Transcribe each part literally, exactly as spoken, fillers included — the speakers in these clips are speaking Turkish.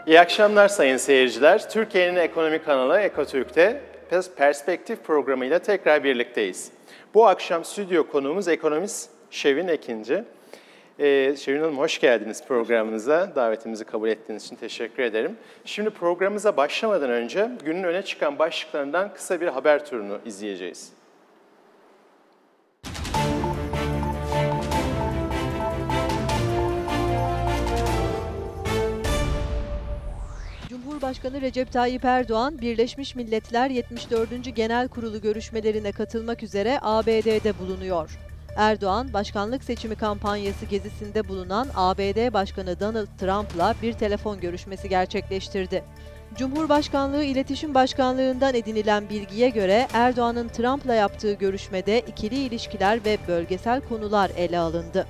İyi akşamlar sayın seyirciler. Türkiye'nin ekonomi kanalı Ekotürk'te Perspektif programıyla tekrar birlikteyiz. Bu akşam stüdyo konuğumuz ekonomist Şevin Ekinci. Ee, Şevin Hanım hoş geldiniz programımıza. Davetimizi kabul ettiğiniz için teşekkür ederim. Şimdi programımıza başlamadan önce günün öne çıkan başlıklarından kısa bir haber turunu izleyeceğiz. Cumhurbaşkanı Recep Tayyip Erdoğan, Birleşmiş Milletler yetmiş dördüncü Genel Kurulu görüşmelerine katılmak üzere A B D'de bulunuyor. Erdoğan, başkanlık seçimi kampanyası gezisinde bulunan A B D Başkanı Donald Trump'la bir telefon görüşmesi gerçekleştirdi. Cumhurbaşkanlığı İletişim Başkanlığı'ndan edinilen bilgiye göre Erdoğan'ın Trump'la yaptığı görüşmede ikili ilişkiler ve bölgesel konular ele alındı.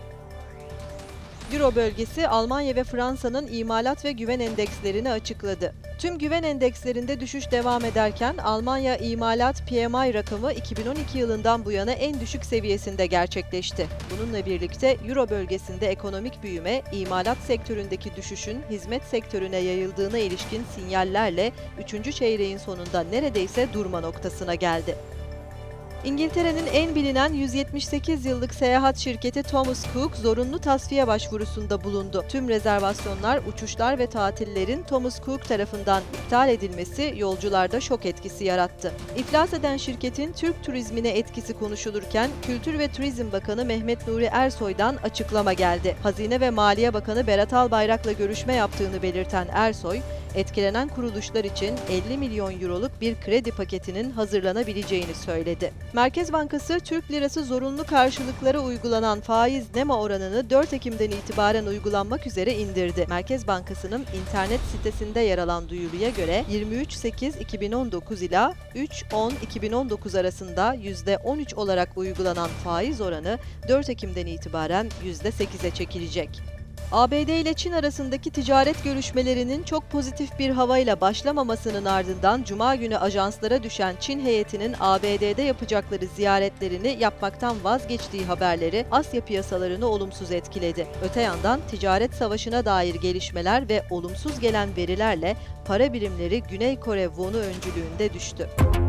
Euro bölgesi, Almanya ve Fransa'nın imalat ve güven endekslerini açıkladı. Tüm güven endekslerinde düşüş devam ederken Almanya imalat P M I rakamı iki bin on iki yılından bu yana en düşük seviyesinde gerçekleşti. Bununla birlikte Euro bölgesinde ekonomik büyüme, imalat sektöründeki düşüşün hizmet sektörüne yayıldığına ilişkin sinyallerle üçüncü çeyreğin sonunda neredeyse durma noktasına geldi. İngiltere'nin en bilinen yüz yetmiş sekiz yıllık seyahat şirketi Thomas Cook zorunlu tasfiye başvurusunda bulundu. Tüm rezervasyonlar, uçuşlar ve tatillerin Thomas Cook tarafından iptal edilmesi yolcularda şok etkisi yarattı. İflas eden şirketin Türk turizmine etkisi konuşulurken Kültür ve Turizm Bakanı Mehmet Nuri Ersoy'dan açıklama geldi. Hazine ve Maliye Bakanı Berat Albayrak'la görüşme yaptığını belirten Ersoy, etkilenen kuruluşlar için elli milyon euroluk bir kredi paketinin hazırlanabileceğini söyledi. Merkez Bankası, Türk lirası zorunlu karşılıklara uygulanan faiz nema oranını dört Ekim'den itibaren uygulanmak üzere indirdi. Merkez Bankası'nın internet sitesinde yer alan duyuruya göre yirmi üç Ekim iki bin on dokuz ila üç on iki bin on dokuz arasında yüzde on üç olarak uygulanan faiz oranı dört Ekim'den itibaren yüzde sekize çekilecek. A B D ile Çin arasındaki ticaret görüşmelerinin çok pozitif bir havayla başlamamasının ardından Cuma günü ajanslara düşen Çin heyetinin A B D'de yapacakları ziyaretlerini yapmaktan vazgeçtiği haberleri Asya piyasalarını olumsuz etkiledi. Öte yandan ticaret savaşına dair gelişmeler ve olumsuz gelen verilerle para birimleri Güney Kore wonu öncülüğünde düştü.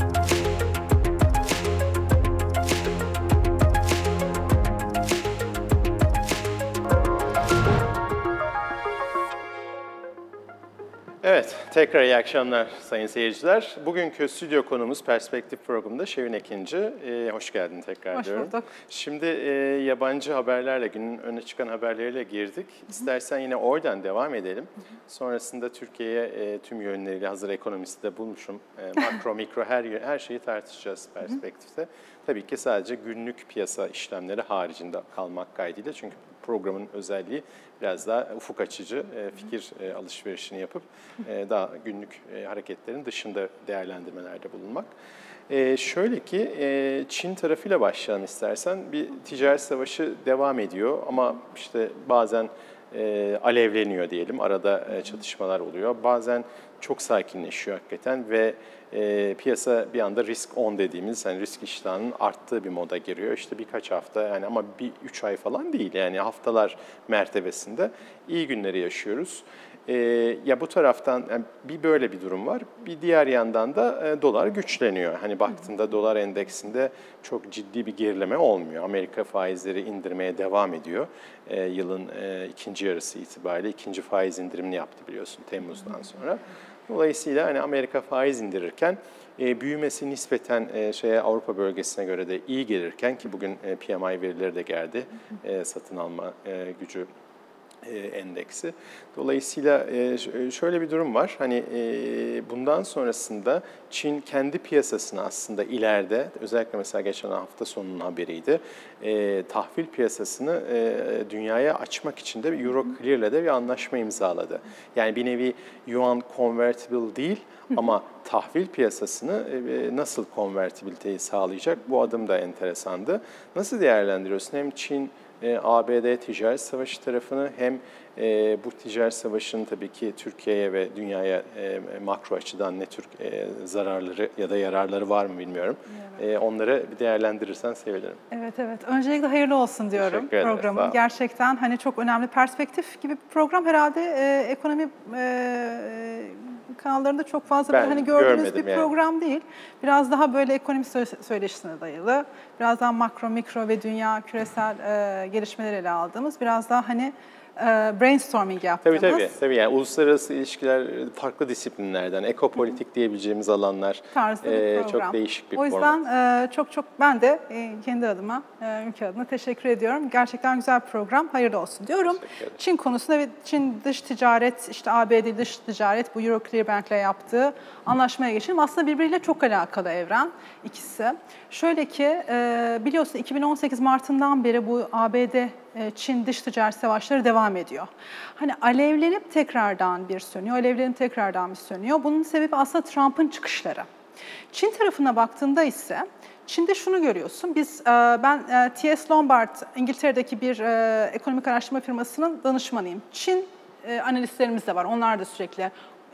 Evet, tekrar iyi akşamlar sayın seyirciler. Bugünkü stüdyo konumuz Perspektif programında Şevin Ekinci. Ee, hoş geldin tekrar hoş diyorum. bulduk. Şimdi e, yabancı haberlerle, günün öne çıkan haberleriyle girdik. Hı hı. İstersen yine oradan devam edelim. Hı hı. Sonrasında Türkiye'ye e, tüm yönleriyle hazır ekonomisti de bulmuşum. E, makro, mikro her her şeyi tartışacağız Perspektif'te. Hı hı. Tabii ki sadece günlük piyasa işlemleri haricinde kalmak kaydıyla. Çünkü programın özelliği biraz daha ufuk açıcı fikir alışverişini yapıp daha günlük hareketlerin dışında değerlendirmelerde bulunmak. Şöyle ki Çin tarafıyla başlayalım istersen. Bir ticaret savaşı devam ediyor ama işte bazen alevleniyor diyelim, arada çatışmalar oluyor. Bazen çok sakinleşiyor hakikaten ve e, piyasa bir anda risk on dediğimiz, yani risk iştahının arttığı bir moda giriyor. İşte birkaç hafta yani ama bir üç ay falan değil, yani haftalar mertebesinde iyi günleri yaşıyoruz. E, ya bu taraftan yani bir böyle bir durum var. Bir diğer yandan da e, dolar güçleniyor. Hani baktığında dolar endeksinde çok ciddi bir gerileme olmuyor. Amerika faizleri indirmeye devam ediyor. E, yılın e, ikinci yarısı itibariyle ikinci faiz indirimini yaptı biliyorsun Temmuz'dan sonra. Dolayısıyla hani Amerika faiz indirirken e, büyümesi nispeten e, şeye Avrupa bölgesine göre de iyi gelirken ki bugün e, P M I verileri de geldi, e, satın alma e, gücü e, endeksi. Dolayısıyla e, şöyle bir durum var. Hani e, bundan sonrasında Çin kendi piyasasını aslında ileride, özellikle mesela geçen hafta sonunun haberiydi, e, tahvil piyasasını e, dünyaya açmak için de Euro Clear'le de bir anlaşma imzaladı. Yani bir nevi yuan convertible değil ama tahvil piyasasını e, nasıl konvertibiliteyi sağlayacak? Bu adım da enteresandı. Nasıl değerlendiriyorsun? Hem Çin e, A B D ticaret savaşı tarafını hem e, bu ticaret savaşının tabii ki Türkiye'ye ve dünyaya e, makro açıdan ne tür e, zararları ya da yararları var mı bilmiyorum. Evet. E, onları bir değerlendirirsen sevinirim. Evet, evet. Öncelikle hayırlı olsun diyorum programın. Gerçekten hani çok önemli perspektif gibi bir program. Herhalde e, ekonomi e, kanallarında çok fazla böyle hani gördüğünüz bir yani. program değil. Biraz daha böyle ekonomi söyleşisine dayalı, biraz daha makro, mikro ve dünya küresel e, gelişmeleri ele aldığımız, biraz daha hani brainstorming yaptığımız. Tabii tabii. tabii yani uluslararası ilişkiler farklı disiplinlerden, ekopolitik diyebileceğimiz alanlar tarzda bir program. Çok değişik bir format. O yüzden format. çok çok ben de kendi adıma, ülke adına teşekkür ediyorum. Gerçekten güzel bir program. Hayırlı olsun diyorum. Çin konusunda ve Çin dış ticaret, işte A B D dış ticaret bu Euro Clear Bank'le yaptığı anlaşmaya geçelim. Aslında birbiriyle çok alakalı evren ikisi. Şöyle ki biliyorsun iki bin on sekiz Mart'ından beri bu A B D Çin dış ticaret savaşları devam ediyor. Hani alevlenip tekrardan bir sönüyor, alevlenip tekrardan bir sönüyor. Bunun sebebi aslında Trump'ın çıkışları. Çin tarafına baktığında ise Çin'de şunu görüyorsun. Biz ben T S Lombard, İngiltere'deki bir ekonomik araştırma firmasının danışmanıyım. Çin analistlerimiz de var. Onlar da sürekli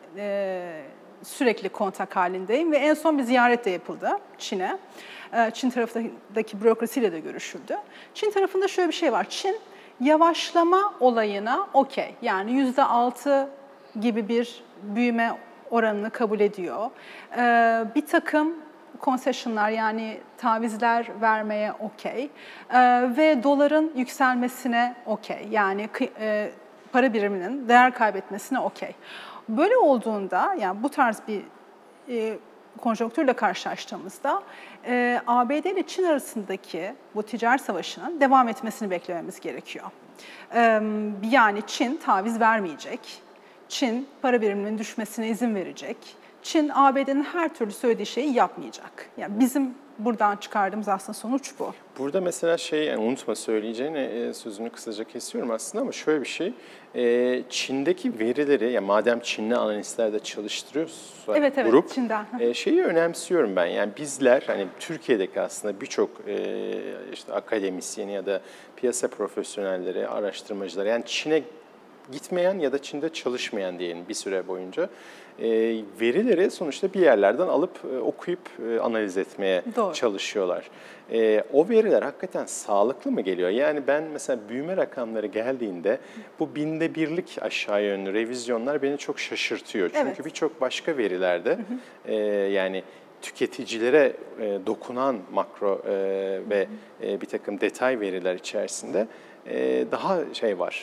sürekli kontak halindeyim ve en son bir ziyaret de yapıldı Çin'e. Çin tarafındaki bürokrasiyle de görüşüldü. Çin tarafında şöyle bir şey var. Çin yavaşlama olayına okey. Yani yüzde altı gibi bir büyüme oranını kabul ediyor. Bir takım concessionlar yani tavizler vermeye okey. Ve doların yükselmesine okey. Yani para biriminin değer kaybetmesine okey. Böyle olduğunda yani bu tarz bir konjonktürle karşılaştığımızda e, A B D ile Çin arasındaki bu ticaret savaşının devam etmesini beklememiz gerekiyor. E, yani Çin taviz vermeyecek, Çin para biriminin düşmesine izin verecek, Çin A B D'nin her türlü söylediği şeyi yapmayacak. Yani bizim buradan çıkardığımız aslında sonuç bu. Burada mesela şey, yani unutma söyleyeceğini, sözünü kısaca kesiyorum aslında ama şöyle bir şey, e, Çin'deki verileri, ya madem Çinli analistler de çalıştırıyorsa evet, evet, grup, Çin'den. E, şeyi önemsiyorum ben. Yani bizler, hani Türkiye'deki aslında birçok e, işte akademisyeni ya da piyasa profesyonelleri, araştırmacılar, yani Çin'e gitmeyen ya da Çin'de çalışmayan diyelim bir süre boyunca e, verileri sonuçta bir yerlerden alıp e, okuyup e, analiz etmeye Doğru. çalışıyorlar. E, o veriler hakikaten sağlıklı mı geliyor? Yani ben mesela büyüme rakamları geldiğinde bu binde birlik aşağı yönlü revizyonlar beni çok şaşırtıyor. Çünkü evet. birçok başka verilerde hı hı. E, yani tüketicilere e, dokunan makro e, ve e, bir takım detay veriler içerisinde daha şey var,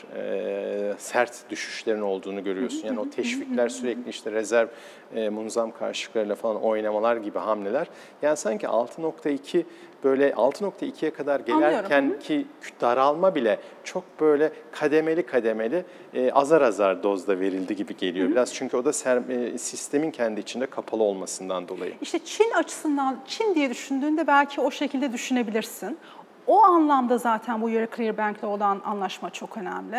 sert düşüşlerin olduğunu görüyorsun. Yani o teşvikler sürekli işte rezerv munzam karşılıklarıyla falan oynamalar gibi hamleler. Yani sanki altı nokta iki böyle altı nokta ikiye kadar gelerken ki daralma bile çok böyle kademeli kademeli azar azar dozda verildi gibi geliyor biraz. Çünkü o da sistemin kendi içinde kapalı olmasından dolayı. İşte Çin açısından, Çin diye düşündüğünde belki o şekilde düşünebilirsin. O anlamda zaten bu Euro Clear Bank'le olan anlaşma çok önemli.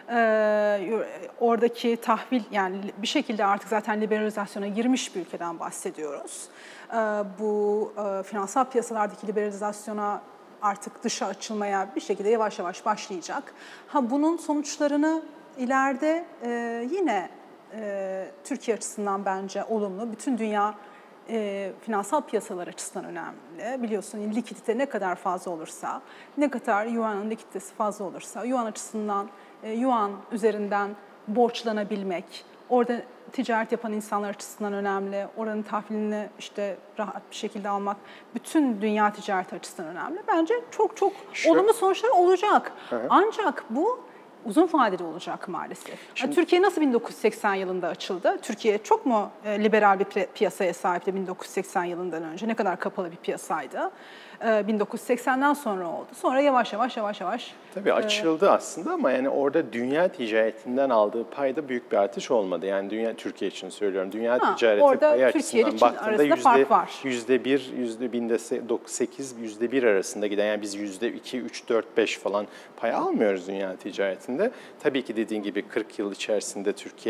Ee, oradaki tahvil, yani bir şekilde artık zaten liberalizasyona girmiş bir ülkeden bahsediyoruz. Ee, bu e, finansal piyasalardaki liberalizasyona artık dışa açılmaya bir şekilde yavaş yavaş başlayacak. Ha bunun sonuçlarını ileride e, yine e, Türkiye açısından bence olumlu, bütün dünya E, finansal piyasalar açısından önemli. Biliyorsun likidite ne kadar fazla olursa, ne kadar yuanın likiditesi fazla olursa, yuan açısından, e, yuan üzerinden borçlanabilmek, orada ticaret yapan insanlar açısından önemli, oranın tahvilini işte rahat bir şekilde almak, bütün dünya ticareti açısından önemli. Bence çok çok Şu... olumlu sonuçlar olacak. Hı-hı. Ancak bu uzun vadeli olacak maalesef. Şimdi, Türkiye nasıl bin dokuz yüz seksen yılında açıldı? Türkiye çok mu liberal bir piyasaya sahipti bin dokuz yüz seksen yılından önce? Ne kadar kapalı bir piyasaydı? bin dokuz yüz seksenden sonra oldu. Sonra yavaş yavaş yavaş yavaş. Tabii açıldı e, aslında ama yani orada dünya ticaretinden aldığı payda büyük bir artış olmadı. Yani dünya Türkiye için söylüyorum. Dünya ha, ticareti payı açısından baktığında yüzde, yüzde bir, yüzde binde sekiz, yüzde bir arasında giden, yani biz yüzde iki, üç, dört, beş falan pay almıyoruz dünya ticaretinde. Tabii ki dediğin gibi kırk yıl içerisinde Türkiye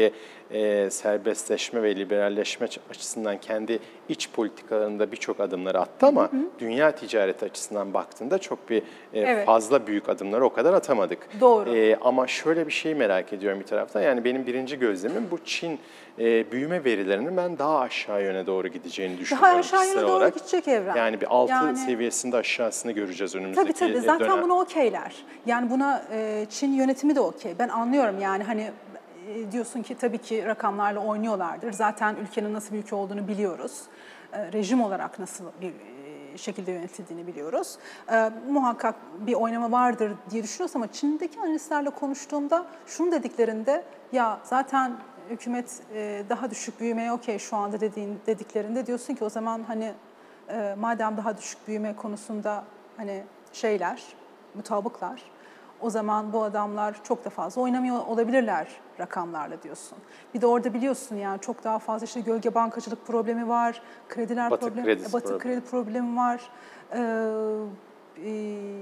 e, serbestleşme ve liberalleşme açısından kendi iç politikalarında birçok adımları attı ama hı hı. dünya ticareti açısından baktığında çok bir e, evet. fazla büyük adımları o kadar atamadık. Doğru. E, ama şöyle bir şeyi merak ediyorum bir taraftan. Yani benim birinci gözlemim bu Çin e, büyüme verilerinin ben daha aşağı yöne doğru gideceğini düşünüyorum. Daha aşağı yöne doğru olarak. gidecek Evren. Yani bir altı yani, seviyesinde aşağısını göreceğiz önümüzdeki tabii, tabii. Zaten dönem. buna okeyler. Yani buna e, Çin yönetimi de okey. Ben anlıyorum yani hani e, diyorsun ki tabii ki rakamlarla oynuyorlardır. Zaten ülkenin nasıl bir ülke olduğunu biliyoruz. E, rejim olarak nasıl bir e, şekilde yönetildiğini biliyoruz. E, muhakkak bir oynama vardır diye düşünüyoruz ama Çin'deki analistlerle konuştuğumda şunu dediklerinde ya zaten hükümet e, daha düşük büyümeye okey şu anda dediğin dediklerinde diyorsun ki o zaman hani e, madem daha düşük büyüme konusunda hani şeyler, mutabıklar, o zaman bu adamlar çok da fazla oynamıyor olabilirler rakamlarla diyorsun. Bir de orada biliyorsun yani çok daha fazla işte gölge bankacılık problemi var, krediler Batı problemi, kredisi batı problemi. kredi problemi var. Ee, e,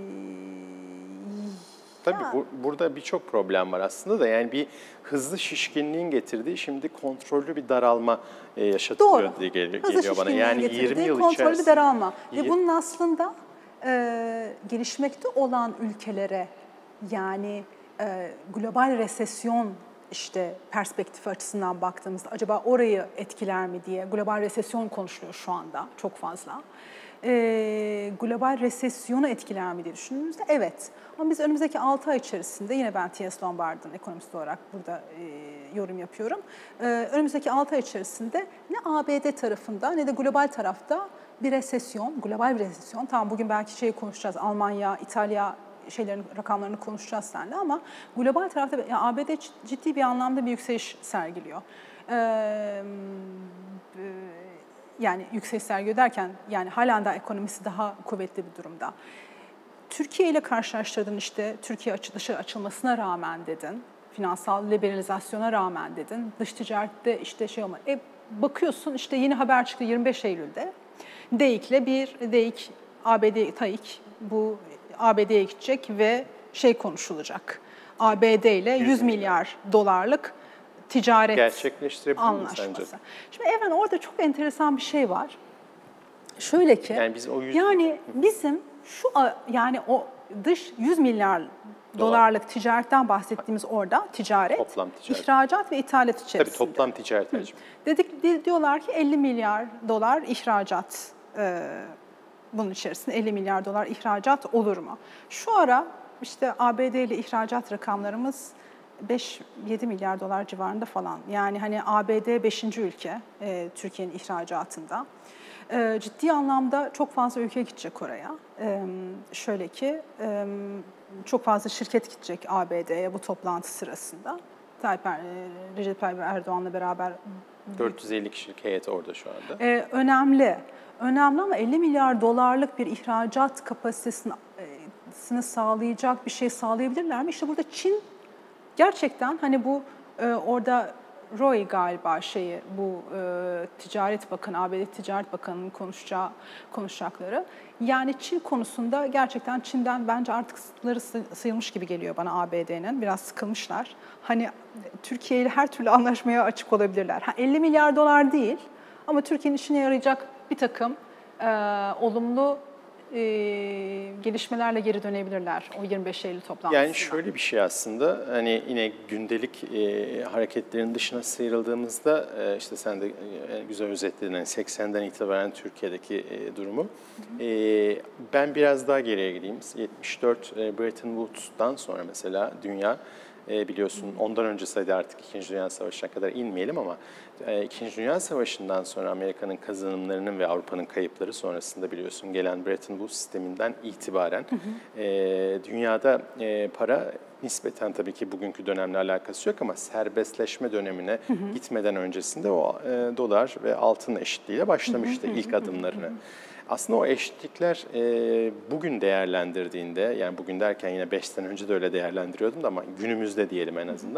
Tabii ya. bu, burada birçok problem var aslında da yani bir hızlı şişkinliğin getirdiği şimdi kontrollü bir daralma e, yaşatılıyor Doğru. diye geliyor, Hızlı geliyor bana. Yani yirmi yıl kontrollü içerisinde. bir daralma. Ve bunun aslında e, gelişmekte olan ülkelere yani e, global resesyon işte perspektifi açısından baktığımızda acaba orayı etkiler mi diye global resesyon konuşuluyor şu anda çok fazla. E, global resesyonu etkiler mi diye düşündüğümüzde evet. Ama biz önümüzdeki altı ay içerisinde yine ben T S Lombard'ın ekonomist olarak burada e, yorum yapıyorum. E, önümüzdeki altı ay içerisinde ne A B D tarafında ne de global tarafta bir resesyon, global bir resesyon. Tamam bugün belki şeyi konuşacağız. Almanya, İtalya şeylerin rakamlarını konuşacağız seninle ama global tarafta yani A B D ciddi bir anlamda bir yükseliş sergiliyor. Ee, yani yükseliş sergiliyor derken yani halen daha ekonomisi daha kuvvetli bir durumda. Türkiye ile karşılaştırdın işte Türkiye açı dışarı açılmasına rağmen dedin. Finansal liberalizasyona rağmen dedin. Dış ticarette işte şey olma. E, bakıyorsun işte yeni haber çıktı yirmi beş Eylül'de. D E İ K'le bir D E İ K, A B D, T A İ K bu A B D'ye gidecek ve şey konuşulacak. A B D ile yüz milyar dolarlık ticaret gerçekleştirebilir anlaşması. mi sence? Şimdi Evren orada çok enteresan bir şey var. Şöyle ki yani, biz o yüz... yani bizim şu yani o dış yüz milyar dolarlık ticaretten bahsettiğimiz orada ticaret, toplam ticaret, ihracat ve ithalat içerisinde. Tabii toplam ticaret hacmi. Dedik diyorlar ki elli milyar dolar ihracat e, bunun içerisinde elli milyar dolar ihracat olur mu? Şu ara işte A B D ile ihracat rakamlarımız beş yedi milyar dolar civarında falan. Yani hani A B D beşinci ülke e, Türkiye'nin ihracatında. E, ciddi anlamda çok fazla ülke gidecek oraya. E, şöyle ki e, çok fazla şirket gidecek A B D'ye bu toplantı sırasında. Tayyip er, Recep Tayyip Erdoğan'la beraber dört yüz elli kişilik heyet orada şu anda. E, önemli. Önemli ama elli milyar dolarlık bir ihracat kapasitesini e, sağlayacak bir şey sağlayabilirler mi? İşte burada Çin gerçekten hani bu e, orada Roy galiba şeyi bu e, Ticaret Bakanı, A B D Ticaret Bakanı'nın konuşacağı konuşacakları. Yani Çin konusunda gerçekten Çin'den bence artık sınırları sıyılmış gibi geliyor bana A B D'nin. Biraz sıkılmışlar. Hani Türkiye ile her türlü anlaşmaya açık olabilirler. Ha, elli milyar dolar değil ama Türkiye'nin işine yarayacak bir takım e, olumlu e, gelişmelerle geri dönebilirler o yirmi beş Eylül toplantısında. Yani şöyle bir şey aslında hani yine gündelik e, hareketlerin dışına sıyrıldığımızda e, işte sen de e, güzel özetledin yani seksenden itibaren Türkiye'deki e, durumu. Hı hı. E, ben biraz daha geriye gideyim. yetmiş dört e, Bretton Woods'tan sonra mesela dünya e, biliyorsun ondan öncesiydi artık İkinci Dünya Savaşı'na kadar inmeyelim ama e, İkinci Dünya Savaşı'ndan sonra Amerika'nın kazanımlarının ve Avrupa'nın kayıpları sonrasında biliyorsun gelen Bretton Woods sisteminden itibaren hı hı. E, dünyada e, para nispeten tabii ki bugünkü dönemle alakası yok ama serbestleşme dönemine hı hı. gitmeden öncesinde o e, dolar ve altın eşitliğiyle başlamıştı hı hı. ilk adımlarını. Hı hı. Aslında o eşitlikler e, bugün değerlendirdiğinde, yani bugün derken yine beş sene önce de öyle değerlendiriyordum da ama günümüzde diyelim en azından.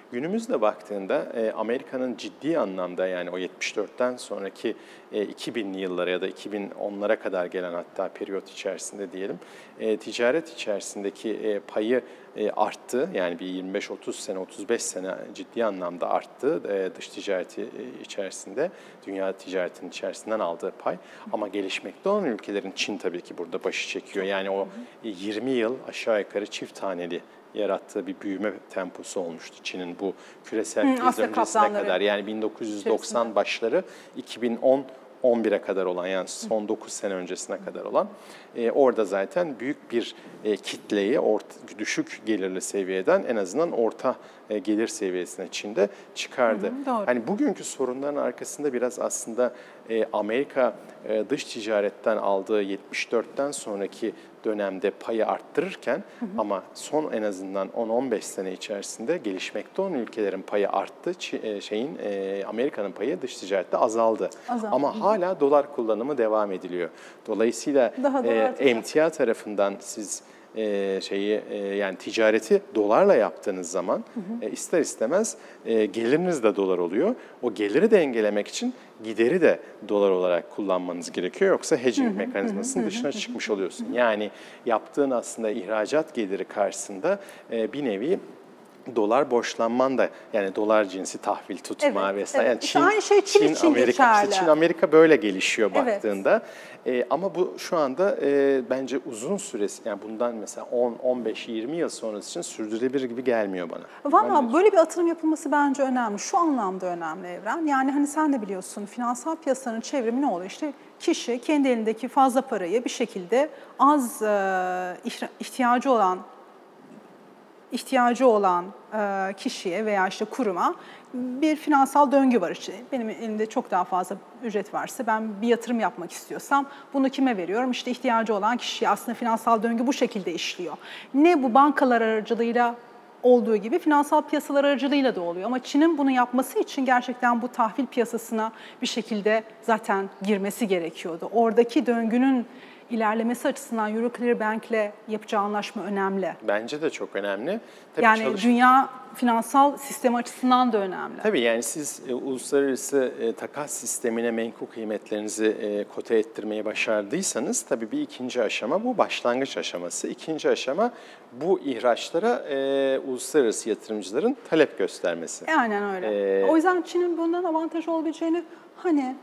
Günümüzde baktığında e, Amerika'nın ciddi anlamda yani o yetmiş dörtten sonraki e, iki binli yıllara ya da iki bin onlara kadar gelen hatta periyot içerisinde diyelim e, ticaret içerisindeki e, payı e, arttı. Yani bir yirmi beş otuz sene, otuz beş sene ciddi anlamda arttı e, dış ticareti e, içerisinde, dünya ticaretinin içerisinden aldığı pay. Ama gelişmekte olan ülkelerin Çin tabii ki burada başı çekiyor. Yani o yirmi yıl aşağı yukarı çift taneli yarattığı bir büyüme temposu olmuştu Çin'in bu küresel kriz öncesine kadar. Yani bin dokuz yüz doksan içerisinde. Başları iki bin on on bire kadar olan yani son dokuz sene öncesine kadar olan e, orada zaten büyük bir e, kitleyi orta, düşük gelirli seviyeden en azından orta e, gelir seviyesine Çin'de çıkardı. Hı hı, hani bugünkü sorunların arkasında biraz aslında e, Amerika e, dış ticaretten aldığı yetmiş dörtten sonraki dönemde payı arttırırken hı hı. ama son en azından on on beş sene içerisinde gelişmekte olan ülkelerin payı arttı, Ç- şeyin e, Amerika'nın payı dış ticarette azaldı. Azaldı. Ama hala dolar kullanımı devam ediliyor. Dolayısıyla e, emtia tarafından siz e, şeyi e, yani ticareti dolarla yaptığınız zaman hı hı. E, ister istemez e, geliriniz de dolar oluyor. O geliri dengelemek için gideri de dolar olarak kullanmanız gerekiyor. Yoksa hedging hı hı, mekanizmasının hı, dışına hı, çıkmış hı, oluyorsun. Hı. Yani yaptığın aslında ihracat geliri karşısında e, bir nevi dolar borçlanman da yani dolar cinsi tahvil tutma evet, vesaire. Evet. Yani Çin, aynı şey Çin, Çin için Amerika, geçerli. Işte Çin Amerika böyle gelişiyor evet. baktığında. E, ama bu şu anda e, bence uzun süresi yani bundan mesela on on beş yirmi yıl sonrası için sürdürülebilir gibi gelmiyor bana. Valla böyle bir atılım yapılması bence önemli. Şu anlamda önemli Evren. Yani hani sen de biliyorsun finansal piyasanın çevrimi ne oluyor? İşte kişi kendi elindeki fazla parayı bir şekilde az e, ihtiyacı olan ihtiyacı olan e, kişiye veya işte kuruma bir finansal döngü var. İşte benim elimde çok daha fazla ücret varsa ben bir yatırım yapmak istiyorsam bunu kime veriyorum? İşte ihtiyacı olan kişiye. Aslında finansal döngü bu şekilde işliyor. Ne bu bankalar aracılığıyla olduğu gibi finansal piyasalar aracılığıyla da oluyor. Ama Çin'in bunu yapması için gerçekten bu tahvil piyasasına bir şekilde zaten girmesi gerekiyordu. Oradaki döngünün ilerlemesi açısından Euroclearbank'le yapacağı anlaşma önemli. Bence de çok önemli. Tabii yani çalış- dünya finansal sistemi açısından da önemli. Tabii yani siz e, uluslararası e, takas sistemine menkul kıymetlerinizi e, kote ettirmeyi başardıysanız tabii bir ikinci aşama bu başlangıç aşaması. İkinci aşama bu ihraçlara e, uluslararası yatırımcıların talep göstermesi. Aynen öyle. Ee, o yüzden Çin'in bundan avantaj olabileceğini hani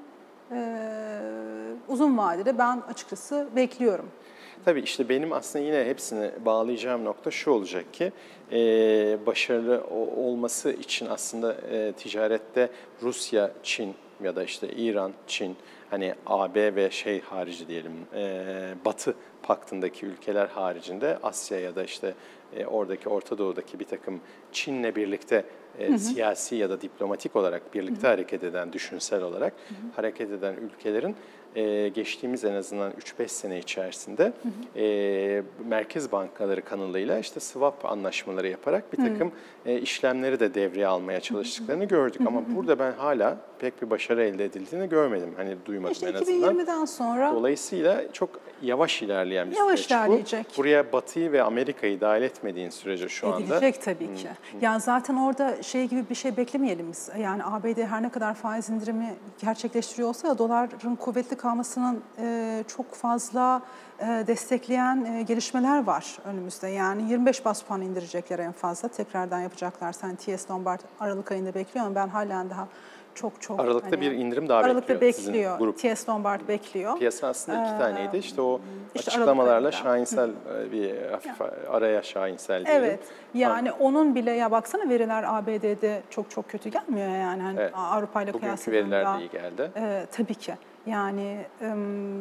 Ee, uzun vadede ben açıkçası bekliyorum. Tabii işte benim aslında yine hepsini bağlayacağım nokta şu olacak ki e, başarılı olması için aslında e, ticarette Rusya, Çin ya da işte İran, Çin, hani A B ve şey harici diyelim e, Batı paktındaki ülkeler haricinde Asya ya da işte e, oradaki Orta Doğu'daki bir takım Çin'le birlikte e, hı hı. siyasi ya da diplomatik olarak birlikte hı hı. hareket eden, düşünsel olarak hı hı. hareket eden ülkelerin e, geçtiğimiz en azından üç beş sene içerisinde hı hı. E, merkez bankaları kanalıyla işte swap anlaşmaları yaparak bir takım hı. e, işlemleri de devreye almaya çalıştıklarını gördük. Hı hı. Ama burada ben hala pek bir başarı elde edildiğini görmedim. Hani duymadım işte en azından. iki bin yirmiden sonra Dolayısıyla çok yavaş ilerleyen bir yavaş süreç ilerleyecek. bu. Buraya Batı'yı ve Amerika'yı dahil etmediğin sürece şu anda. Edilecek tabii ki. Hmm. Yani zaten orada şey gibi bir şey beklemeyelim biz. Yani A B D her ne kadar faiz indirimi gerçekleştiriyor olsa da doların kuvvetli kalmasının e, çok fazla e, destekleyen e, gelişmeler var önümüzde. Yani yirmi beş bas puan indirecekler en fazla. Tekrardan yapacaklar. Sen T S Lombard Aralık ayında bekliyor ama ben halen daha çok çok... Aralıkta hani, bir indirim daha Aralıkta bekliyor, bekliyor. sizin grup. T S Lombard bekliyor. Piyasa aslında iki taneydi. İşte o işte açıklamalarla şahinsel bir hafif yani. araya şahinsel diyelim. Evet. Yani ha. onun bile ya baksana veriler A B D'de çok çok kötü gelmiyor yani. Hani evet. Avrupa ile kıyasladığında. Bugünkü veriler de iyi geldi. E, tabii ki. Yani e,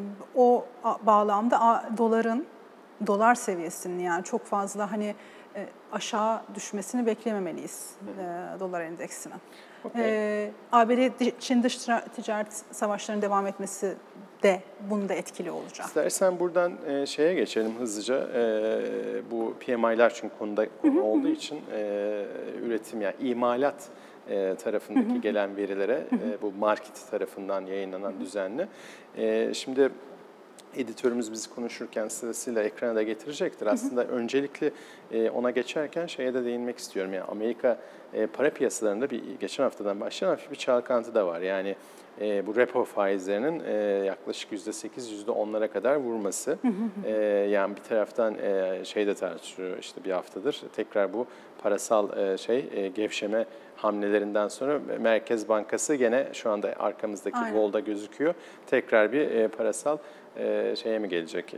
o bağlamda a, doların dolar seviyesinin yani çok fazla hani e, aşağı düşmesini beklememeliyiz e, dolar endeksinin. Okay. E, A B D Çin dış ticaret savaşlarının devam etmesi de bunda etkili olacak. İstersen buradan e, şeye geçelim hızlıca. E, bu P M I'ler çünkü konuda konu hı hı. olduğu için e, üretim yani imalat e, tarafındaki hı hı. gelen verilere hı hı. E, bu market tarafından yayınlanan hı hı. düzenli. E, şimdi editörümüz bizi konuşurken sırasıyla ekrana da getirecektir. Aslında hı hı. öncelikli ona geçerken şeye de değinmek istiyorum. Yani Amerika para piyasalarında bir geçen haftadan başlayan hafif bir çalkantı da var. Yani bu repo faizlerinin yaklaşık yüzde sekiz yüzde onlara kadar vurması. Hı hı. Yani bir taraftan şey de tartışılıyor işte bir haftadır. Tekrar bu parasal şey gevşeme hamlelerinden sonra Merkez Bankası gene şu anda arkamızdaki Aynen. volda gözüküyor. Tekrar bir parasal şeye mi gelecek,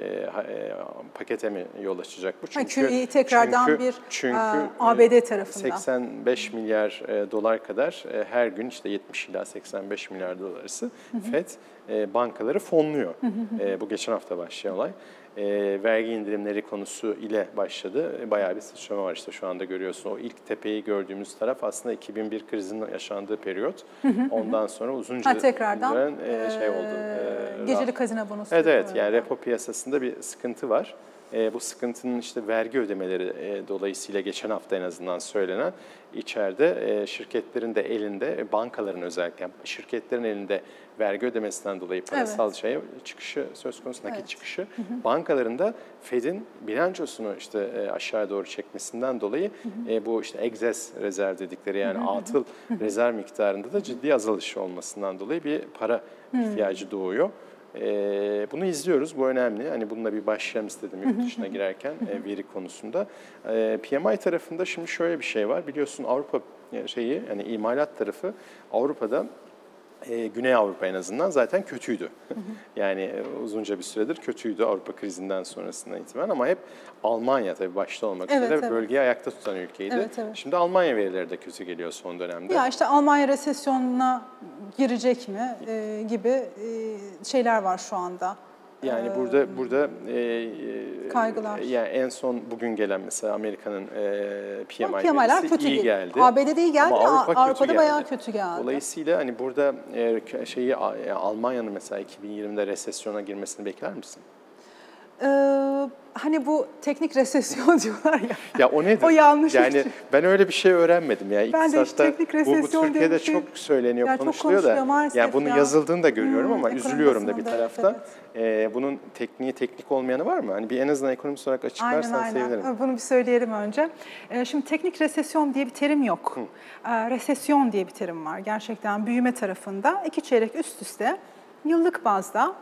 pakete mi yol açacak bu? Çünkü Q E tekrardan çünkü, bir çünkü A B D tarafından seksen beş milyar dolar kadar her gün işte yetmiş ila seksen beş milyar dolar arası hı hı. Fed bankaları fonluyor. Hı hı hı. Bu geçen hafta başlayan olay. E, vergi indirimleri konusu ile başladı. Bayağı bir sıçrama var işte şu anda görüyorsun. O ilk tepeyi gördüğümüz taraf aslında iki bin bir krizinin yaşandığı periyot. Hı hı, Ondan sonra uzunca ha, tekrardan dönen, e, şey oldu. E, geceli kazino bonusu. Evet evet yani repo piyasasında bir sıkıntı var. E, bu sıkıntının işte vergi ödemeleri e, dolayısıyla geçen hafta en azından söylenen içeride e, şirketlerin de elinde, e, bankaların özellikle şirketlerin elinde vergi ödemesinden dolayı parasal evet. şeye çıkışı söz konusu, nakit evet. çıkışı. Hı hı. Bankaların da Fed'in bilançosunu işte e, aşağı doğru çekmesinden dolayı hı hı. E, bu işte excess rezerv dedikleri yani hı hı. atıl hı hı. rezerv miktarında da ciddi azalış olmasından dolayı bir para hı hı. ihtiyacı doğuyor. Ee, bunu izliyoruz, bu önemli. Hani bununla bir başlayalım istedim yurt dışına girerken e, veri konusunda. E, P M I tarafında şimdi şöyle bir şey var. Biliyorsun Avrupa şeyi, yani imalat tarafı Avrupa'da, e, Güney Avrupa en azından zaten kötüydü. Yani e, uzunca bir süredir kötüydü Avrupa krizinden sonrasından itibaren ama hep Almanya tabii başta olmak evet, üzere evet. bölgeyi ayakta tutan ülkeydi. Evet, evet. Şimdi Almanya verileri de kötü geliyor son dönemde. Ya işte Almanya resesyonuna girecek mi e, gibi e, şeyler var şu anda. Yani ee, burada burada e, kaygılar. Yani en son bugün gelen mesela Amerika'nın e, P M I verisi kötü iyi geldi. A B D'de iyi geldi ama Avrupa Avrupa'da kötü bayağı geldi. kötü geldi. Dolayısıyla hani burada e, şeyi Almanya'nın mesela iki bin yirmide resesyona girmesini bekler misin? Ee, hani bu teknik resesyon diyorlar ya. Ya o nedir? O yanlış. Yani ben öyle bir şey öğrenmedim ya. Ben de teknik resesyon bu, bu Türkiye'de şey, çok söyleniyor, ya konuşuluyor çok da. Yani bunu ya. yazıldığını da görüyorum hmm, ama üzülüyorum da bir evet, taraftan. Evet. Ee, bunun tekniği teknik olmayanı var mı? Hani bir en azından ekonomist olarak açıklarsan aynen, aynen. sevinirim. Bunu bir söyleyelim önce. Ee, şimdi teknik resesyon diye bir terim yok. Ee, resesyon diye bir terim var. Gerçekten büyüme tarafında iki çeyrek üst üste yıllık bazda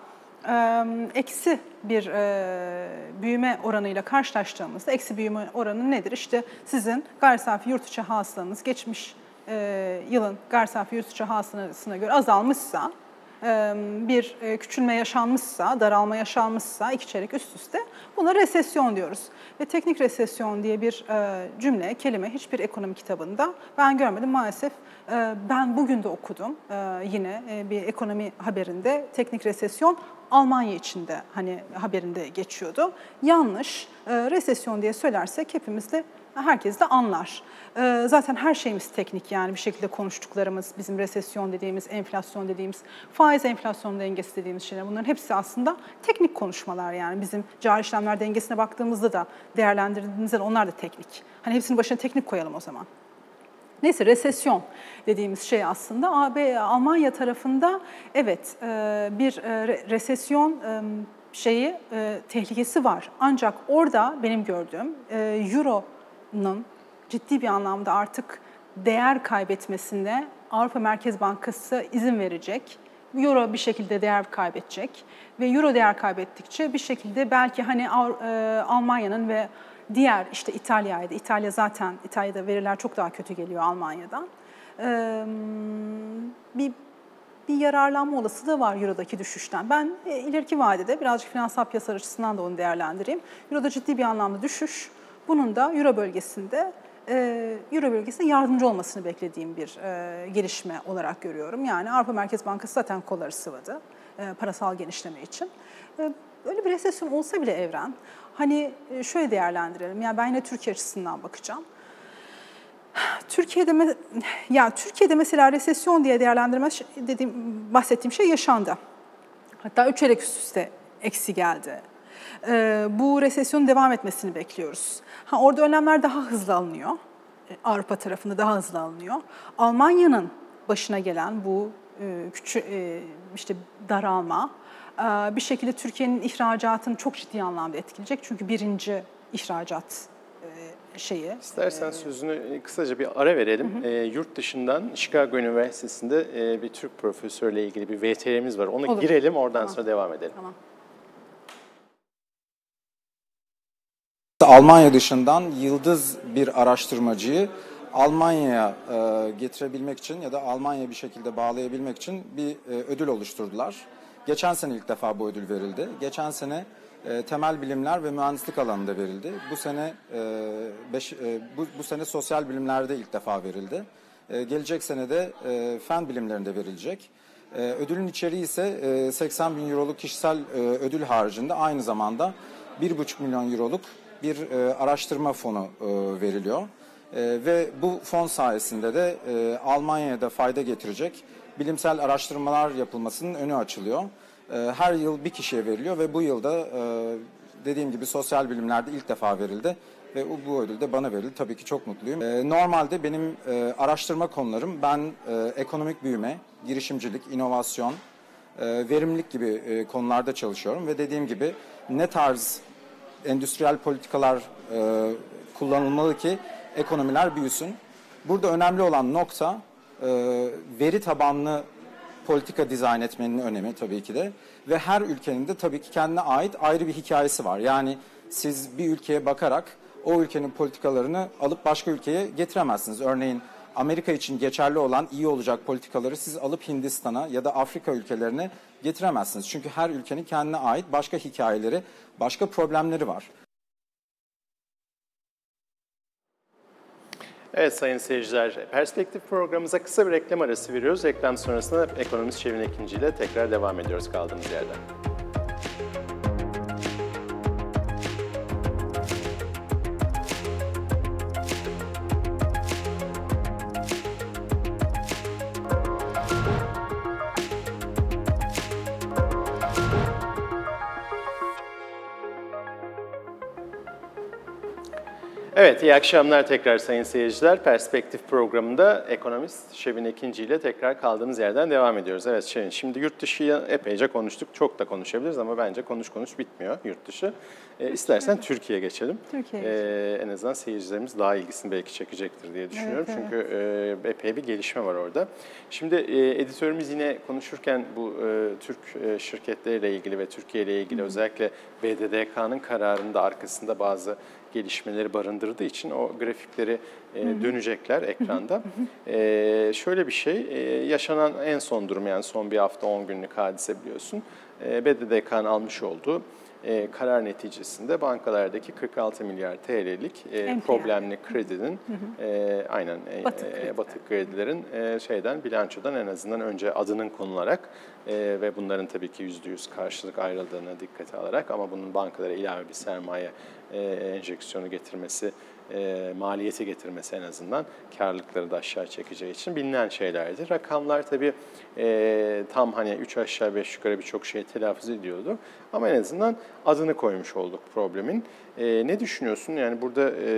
eksi bir e, büyüme oranıyla karşılaştığımızda, eksi büyüme oranı nedir? İşte sizin gayri safi yurt içi hasılanız geçmiş e, yılın gayri safi yurt içi hasılasına göre azalmışsa, e, bir e, küçülme yaşanmışsa, daralma yaşanmışsa iki çeyrek üst üste buna resesyon diyoruz. Ve teknik resesyon diye bir e, cümle, kelime hiçbir ekonomi kitabında ben görmedim maalesef. E, ben bugün de okudum e, yine e, bir ekonomi haberinde teknik resesyon Almanya içinde hani haberinde geçiyordu. Yanlış. E, resesyon diye söylersek hepimiz de herkes de anlar. E, zaten her şeyimiz teknik yani bir şekilde konuştuklarımız, bizim resesyon dediğimiz, enflasyon dediğimiz, faiz enflasyon dengesi dediğimiz şeyler bunların hepsi aslında teknik konuşmalar yani bizim cari işlemler dengesine baktığımızda da değerlendirdiğimizde de onlar da teknik. Hani hepsinin başına teknik koyalım o zaman. Neyse resesyon dediğimiz şey aslında A B Almanya tarafında evet bir resesyon şeyi tehlikesi var. Ancak orada benim gördüğüm Euro'nun ciddi bir anlamda artık değer kaybetmesine Avrupa Merkez Bankası izin verecek. Euro bir şekilde değer kaybedecek ve Euro değer kaybettikçe bir şekilde belki hani Almanya'nın ve diğer işte İtalya'ydı. İtalya zaten, İtalya'da veriler çok daha kötü geliyor Almanya'dan. Ee, bir, bir yararlanma olasılığı var Euro'daki düşüşten. Ben e, ileriki vadede birazcık finansal piyasalar açısından da onu değerlendireyim. Euro'da ciddi bir anlamda düşüş. Bunun da Euro bölgesinde e, Euro bölgesinde yardımcı olmasını beklediğim bir e, gelişme olarak görüyorum. Yani Avrupa Merkez Bankası zaten kolları sıvadı e, parasal genişleme için. E, öyle bir resesyon olsa bile evren, hani şöyle değerlendirelim. Yani ben yine Türkiye açısından bakacağım. Türkiye'de ya Türkiye'de mesela resesyon diye değerlendirme dediğim bahsettiğim şey yaşandı. Hatta üç çeyrek üst üste eksi geldi. Ee, bu resesyonun devam etmesini bekliyoruz. Ha orada önlemler daha hızlı alınıyor. Avrupa tarafında daha hızlı alınıyor. Almanya'nın başına gelen bu e, küçük e, işte daralma bir şekilde Türkiye'nin ihracatını çok ciddi anlamda etkileyecek. Çünkü birinci ihracat şeyi. İstersen sözünü kısaca bir ara verelim. Hı hı. E, yurt dışından Chicago Üniversitesi'nde e, bir Türk profesörle ilgili bir V T R'miz var. Ona Olur. girelim, oradan tamam. sonra devam edelim. Tamam. Almanya dışından yıldız bir araştırmacıyı Almanya'ya e, getirebilmek için ya da Almanya'ya bir şekilde bağlayabilmek için bir e, ödül oluşturdular. Geçen sene ilk defa bu ödül verildi. Geçen sene e, temel bilimler ve mühendislik alanında verildi. Bu sene e, beş, e, bu, bu sene sosyal bilimlerde ilk defa verildi. E, gelecek sene de e, fen bilimlerinde verilecek. E, ödülün içeriği ise e, seksen bin euroluk kişisel e, ödül haricinde aynı zamanda bir buçuk milyon euroluk bir e, araştırma fonu e, veriliyor. E, ve bu fon sayesinde de e, Almanya'ya da fayda getirecek bilimsel araştırmalar yapılmasının önü açılıyor. E, her yıl bir kişiye veriliyor ve bu yılda e, dediğim gibi sosyal bilimlerde ilk defa verildi. Ve bu ödül de bana verildi. Tabii ki çok mutluyum. E, normalde benim e, araştırma konularım, ben e, ekonomik büyüme, girişimcilik, inovasyon, e, verimlilik gibi e, konularda çalışıyorum. Ve dediğim gibi ne tarz endüstriyel politikalar e, kullanılmalı ki ekonomiler büyüsün. Burada önemli olan nokta e, veri tabanlı politika dizayn etmenin önemi tabii ki de. Ve her ülkenin de tabii ki kendine ait ayrı bir hikayesi var. Yani siz bir ülkeye bakarak o ülkenin politikalarını alıp başka ülkeye getiremezsiniz. Örneğin Amerika için geçerli olan iyi olacak politikaları siz alıp Hindistan'a ya da Afrika ülkelerine getiremezsiniz. Çünkü her ülkenin kendine ait başka hikayeleri, başka problemleri var. Evet sayın seyirciler, Perspektif programımıza kısa bir reklam arası veriyoruz. Reklam sonrasında ekonomist Şevin Ekinci ile tekrar devam ediyoruz kaldığımız yerden. Evet, iyi akşamlar tekrar sayın seyirciler. Perspektif programında ekonomist Şevin Ekinci ile tekrar kaldığımız yerden devam ediyoruz. Evet Şevin, şimdi yurt dışı epeyce konuştuk, çok da konuşabiliriz ama bence konuş konuş bitmiyor yurt dışı. E, istersen evet. Türkiye'ye geçelim. Türkiye'ye e, En azından seyircilerimiz daha ilgisini belki çekecektir diye düşünüyorum. Evet, Çünkü evet. E, epey bir gelişme var orada. Şimdi e, editörümüz yine konuşurken bu e, Türk e, şirketleriyle ilgili ve Türkiye ile ilgili Hı. özellikle B D D K'nın kararının da arkasında bazı gelişmeleri barındırdığı için o grafikleri e, dönecekler ekranda. E, şöyle bir şey, e, yaşanan en son durum yani son bir hafta on günlük hadise biliyorsun. E, B D D K'nın almış olduğu e, karar neticesinde bankalardaki kırk altı milyar T L'lik e, problemli kredinin, e, aynen e, batık, kredi. batık kredilerin e, şeyden bilançodan en azından önce adının konularak e, ve bunların tabii ki yüzde yüz karşılık ayrıldığını dikkate alarak ama bunun bankalara ilave bir sermaye e, enjeksiyonu getirmesi, e, maliyeti getirmesi en azından karlılıkları da aşağı çekeceği için bilinen şeylerdi. Rakamlar tabii e, tam hani üç aşağı beş yukarı birçok şey telaffuz ediyordu. Ama en azından adını koymuş olduk problemin. E, ne düşünüyorsun? Yani burada e,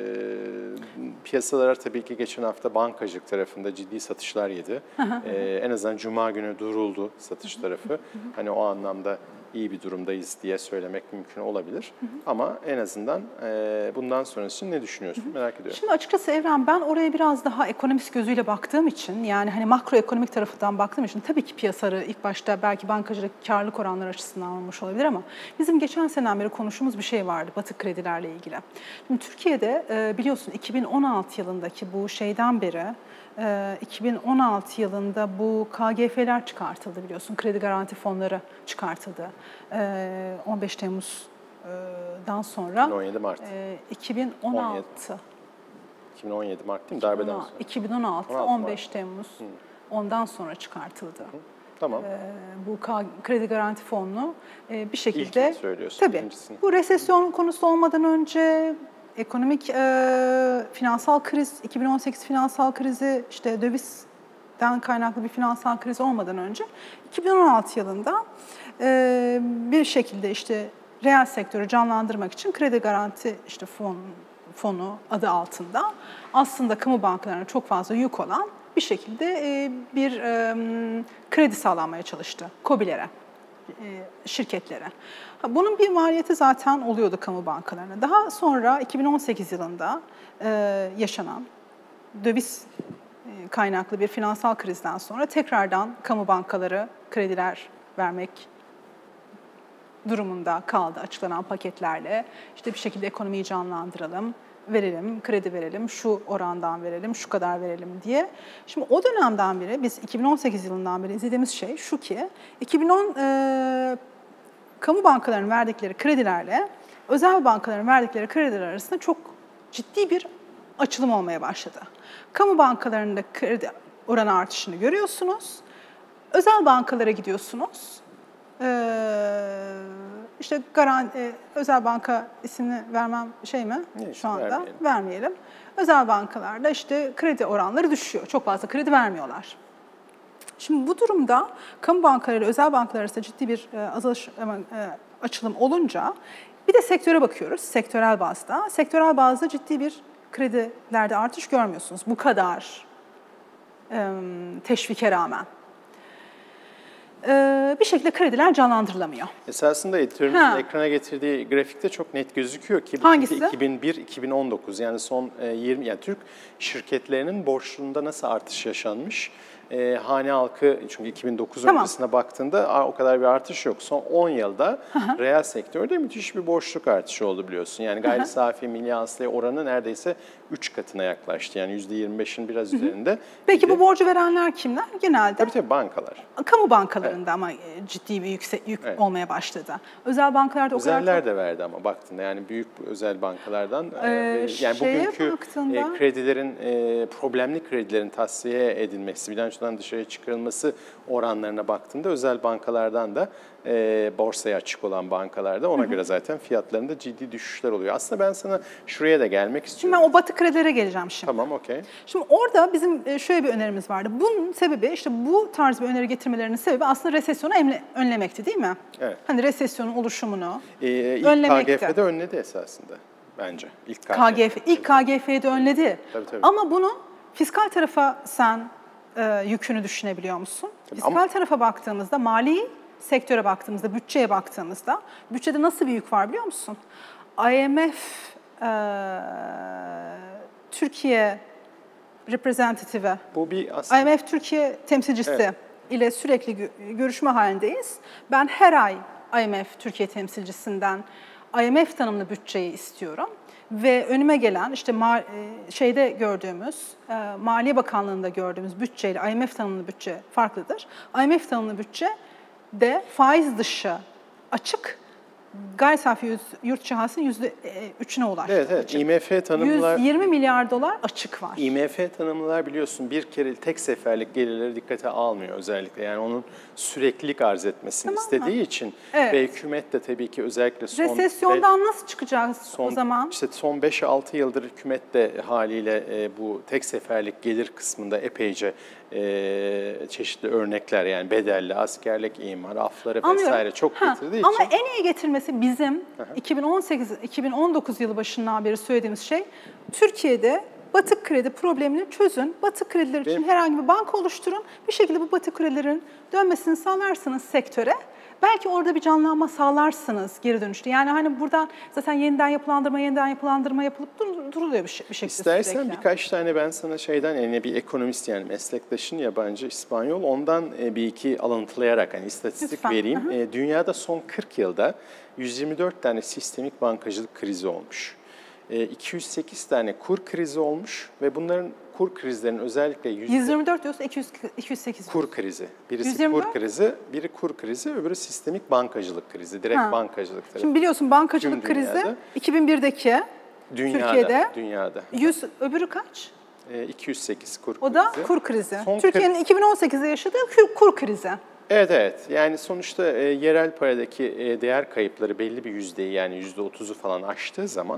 piyasalar tabii ki geçen hafta bankacılık tarafında ciddi satışlar yedi. e, en azından Cuma günü duruldu satış tarafı. Hani o anlamda iyi bir durumdayız diye söylemek mümkün olabilir. Hı hı. Ama en azından e, bundan sonrası için ne düşünüyorsun? Hı hı. Merak ediyorum. Şimdi açıkçası Evren, ben oraya biraz daha ekonomist gözüyle baktığım için, yani hani makroekonomik tarafından baktığım için tabii ki piyasaları ilk başta belki bankacılık karlılık oranları açısından alınmış olabilir ama bizim geçen seneden beri konuştuğumuz bir şey vardı batık kredilerle ilgili. Şimdi Türkiye'de biliyorsun iki bin on altı yılındaki bu şeyden beri iki bin on altı yılında bu K G F'ler çıkartıldı biliyorsun, kredi garanti fonları çıkartıldı. on beş Temmuz'dan sonra. iki bin on yedi Mart. iki bin on altı. iki bin on yedi Mart değil mi? Darbeden sonra. iki bin on altı, on beş Temmuz. Hı. Ondan sonra çıkartıldı. Hı. Tamam. Bu kredi garanti fonunu bir şekilde. İlk söylüyorsun. Tabii. İkincisini. Bu resesyon konusu olmadan önce ekonomik e, finansal kriz, iki bin on sekiz finansal krizi, işte dövizden kaynaklı bir finansal kriz olmadan önce iki bin on altı yılında e, bir şekilde işte reel sektörü canlandırmak için kredi garanti işte fon, fonu adı altında aslında kamu bankalarına çok fazla yük olan bir şekilde e, bir e, kredi sağlanmaya çalıştı KOBİ'lere. şirketlere. Bunun bir maliyeti zaten oluyordu kamu bankalarına. Daha sonra iki bin on sekiz yılında yaşanan döviz kaynaklı bir finansal krizden sonra tekrardan kamu bankaları krediler vermek durumunda kaldı açıklanan paketlerle. İşte bir şekilde ekonomiyi canlandıralım, verelim, kredi verelim, şu orandan verelim, şu kadar verelim diye. Şimdi o dönemden beri, biz iki bin on sekiz yılından beri izlediğimiz şey şu ki, iki bin on e, kamu bankalarının verdikleri kredilerle özel bankaların verdikleri krediler arasında çok ciddi bir açılım olmaya başladı. Kamu bankalarında kredi oranı artışını görüyorsunuz, özel bankalara gidiyorsunuz. Ee, işte garan, e, özel banka ismini vermem şey mi Neyse, şu anda? vermeyelim. Vermeyelim. Özel bankalarda işte kredi oranları düşüyor. Çok fazla kredi vermiyorlar. Şimdi bu durumda kamu bankaları ile özel bankalar arasında ciddi bir e, azalış, e, açılım olunca bir de sektöre bakıyoruz, sektörel bazda. Sektörel bazda ciddi bir kredilerde artış görmüyorsunuz. Bu kadar e, teşvike rağmen. Bir şekilde krediler canlandırılamıyor. Esasında editörümüzün ekrana getirdiği grafikte çok net gözüküyor ki hangisi? iki bin bir iki bin on dokuz yani son yirmi yani Türk şirketlerinin borçluğunda nasıl artış yaşanmış? E, hane halkı çünkü iki bin dokuz tamam. öncesine baktığında o kadar bir artış yok. Son on yılda Aha. reel sektörde müthiş bir borçluk artışı oldu biliyorsun. Yani gayri safi milli hasılaya oranı neredeyse üç katına yaklaştı. Yani yüzde yirmi beşin biraz Hı-hı. üzerinde. Peki de, bu borcu verenler kimler? Genelde tabii tabii bankalar. Kamu bankalarında evet. ama ciddi bir yüksek yük evet. olmaya başladı. Özel bankalarda o kadar Özeller çok... de verdi ama baktığında yani büyük özel bankalardan ee, yani bugünkü baktığında... e, kredilerin e, problemli kredilerin tasfiye edilmesi, bilançodan dışarıya çıkarılması oranlarına baktığında özel bankalardan da e, borsaya açık olan bankalarda ona Hı-hı. göre zaten fiyatlarında ciddi düşüşler oluyor. Aslında ben sana şuraya da gelmek istiyorum. Şimdi ben o batı kredilere geleceğim şimdi. Tamam, okey. Şimdi orada bizim şöyle bir önerimiz vardı. Bunun sebebi işte bu tarz bir öneri getirmelerinin sebebi aslında resesyonu önlemekti değil mi? Evet. Hani resesyonun oluşumunu ee, ilk önlemekti. K G F'de önledi esasında bence. İlk K G F, ilk K G F'de önledi. Tabii, tabii. Ama bunu fiskal tarafa sen e, yükünü düşünebiliyor musun? Tabii, fiskal ama... tarafa baktığımızda, mali sektöre baktığımızda, bütçeye baktığımızda, bütçede nasıl bir yük var biliyor musun? I M F e, Türkiye reprezentatifi, bu bir aslında... I M F Türkiye temsilcisi evet. ile sürekli görüşme halindeyiz. Ben her ay I M F Türkiye temsilcisinden I M F tanımlı bütçeyi istiyorum. Ve önüme gelen işte ma şeyde gördüğümüz, e, Maliye Bakanlığı'nda gördüğümüz bütçeyle I M F tanımlı bütçe farklıdır. I M F tanımlı bütçe de faiz dışı açık, gayri safi yurt içi hasılanın yüzde üçüne ulaştı. Evet, evet. Açık. I M F tanımlar... yüz yirmi milyar dolar açık var. I M F tanımlar biliyorsun bir kere tek seferlik gelirleri dikkate almıyor özellikle. Yani onun süreklilik arz etmesini tamam istediği mı? için evet. ve hükümet de tabii ki özellikle son... Resesyondan nasıl çıkacağız son, o zaman? İşte son beş altı yıldır hükümet de haliyle e, bu tek seferlik gelir kısmında epeyce e, çeşitli örnekler yani bedelli, askerlik, imar, afları Anlıyorum. vesaire çok ha, getirdiği ama için... Ama en iyi getirmesi bizim iki bin on sekiz iki bin on dokuz yılı başından beri söylediğimiz şey, Türkiye'de batık kredi problemini çözün, batık krediler için Benim... herhangi bir banka oluşturun, bir şekilde bu batık kredilerin dönmesini sağlarsınız sektöre. Belki orada bir canlanma sağlarsınız geri dönüşte. Yani hani buradan zaten yeniden yapılandırma, yeniden yapılandırma yapılıp dur, duruluyor bir, şey, bir şekilde. İstersen sürekli. birkaç tane ben sana şeyden yani bir ekonomist yani meslektaşın yabancı İspanyol ondan bir iki alıntılayarak hani istatistik Lütfen. vereyim. Hı hı. Dünyada son kırk yılda yüz yirmi dört tane sistemik bankacılık krizi olmuş. iki yüz sekiz tane kur krizi olmuş ve bunların kur krizlerinin özellikle yüzde... yüz yirmi dört diyorsa iki yüz, iki yüz sekiz. Kur krizi. Birisi yüz yirmi dört? kur krizi, biri kur krizi, öbürü sistemik bankacılık krizi. Direkt ha. bankacılık tarafı. Şimdi biliyorsun bankacılık Tüm krizi dünyada, iki bin birdeki dünyada, Türkiye'de. Dünyada. yüz, öbürü kaç? iki yüz sekiz kur krizi. O da kur krizi. Son Türkiye'nin iki bin on sekizde yaşadığı kur krizi. Evet, evet. Yani sonuçta e, yerel paradaki e, değer kayıpları belli bir yüzdeyi yani yüzde otuzu falan aştığı zaman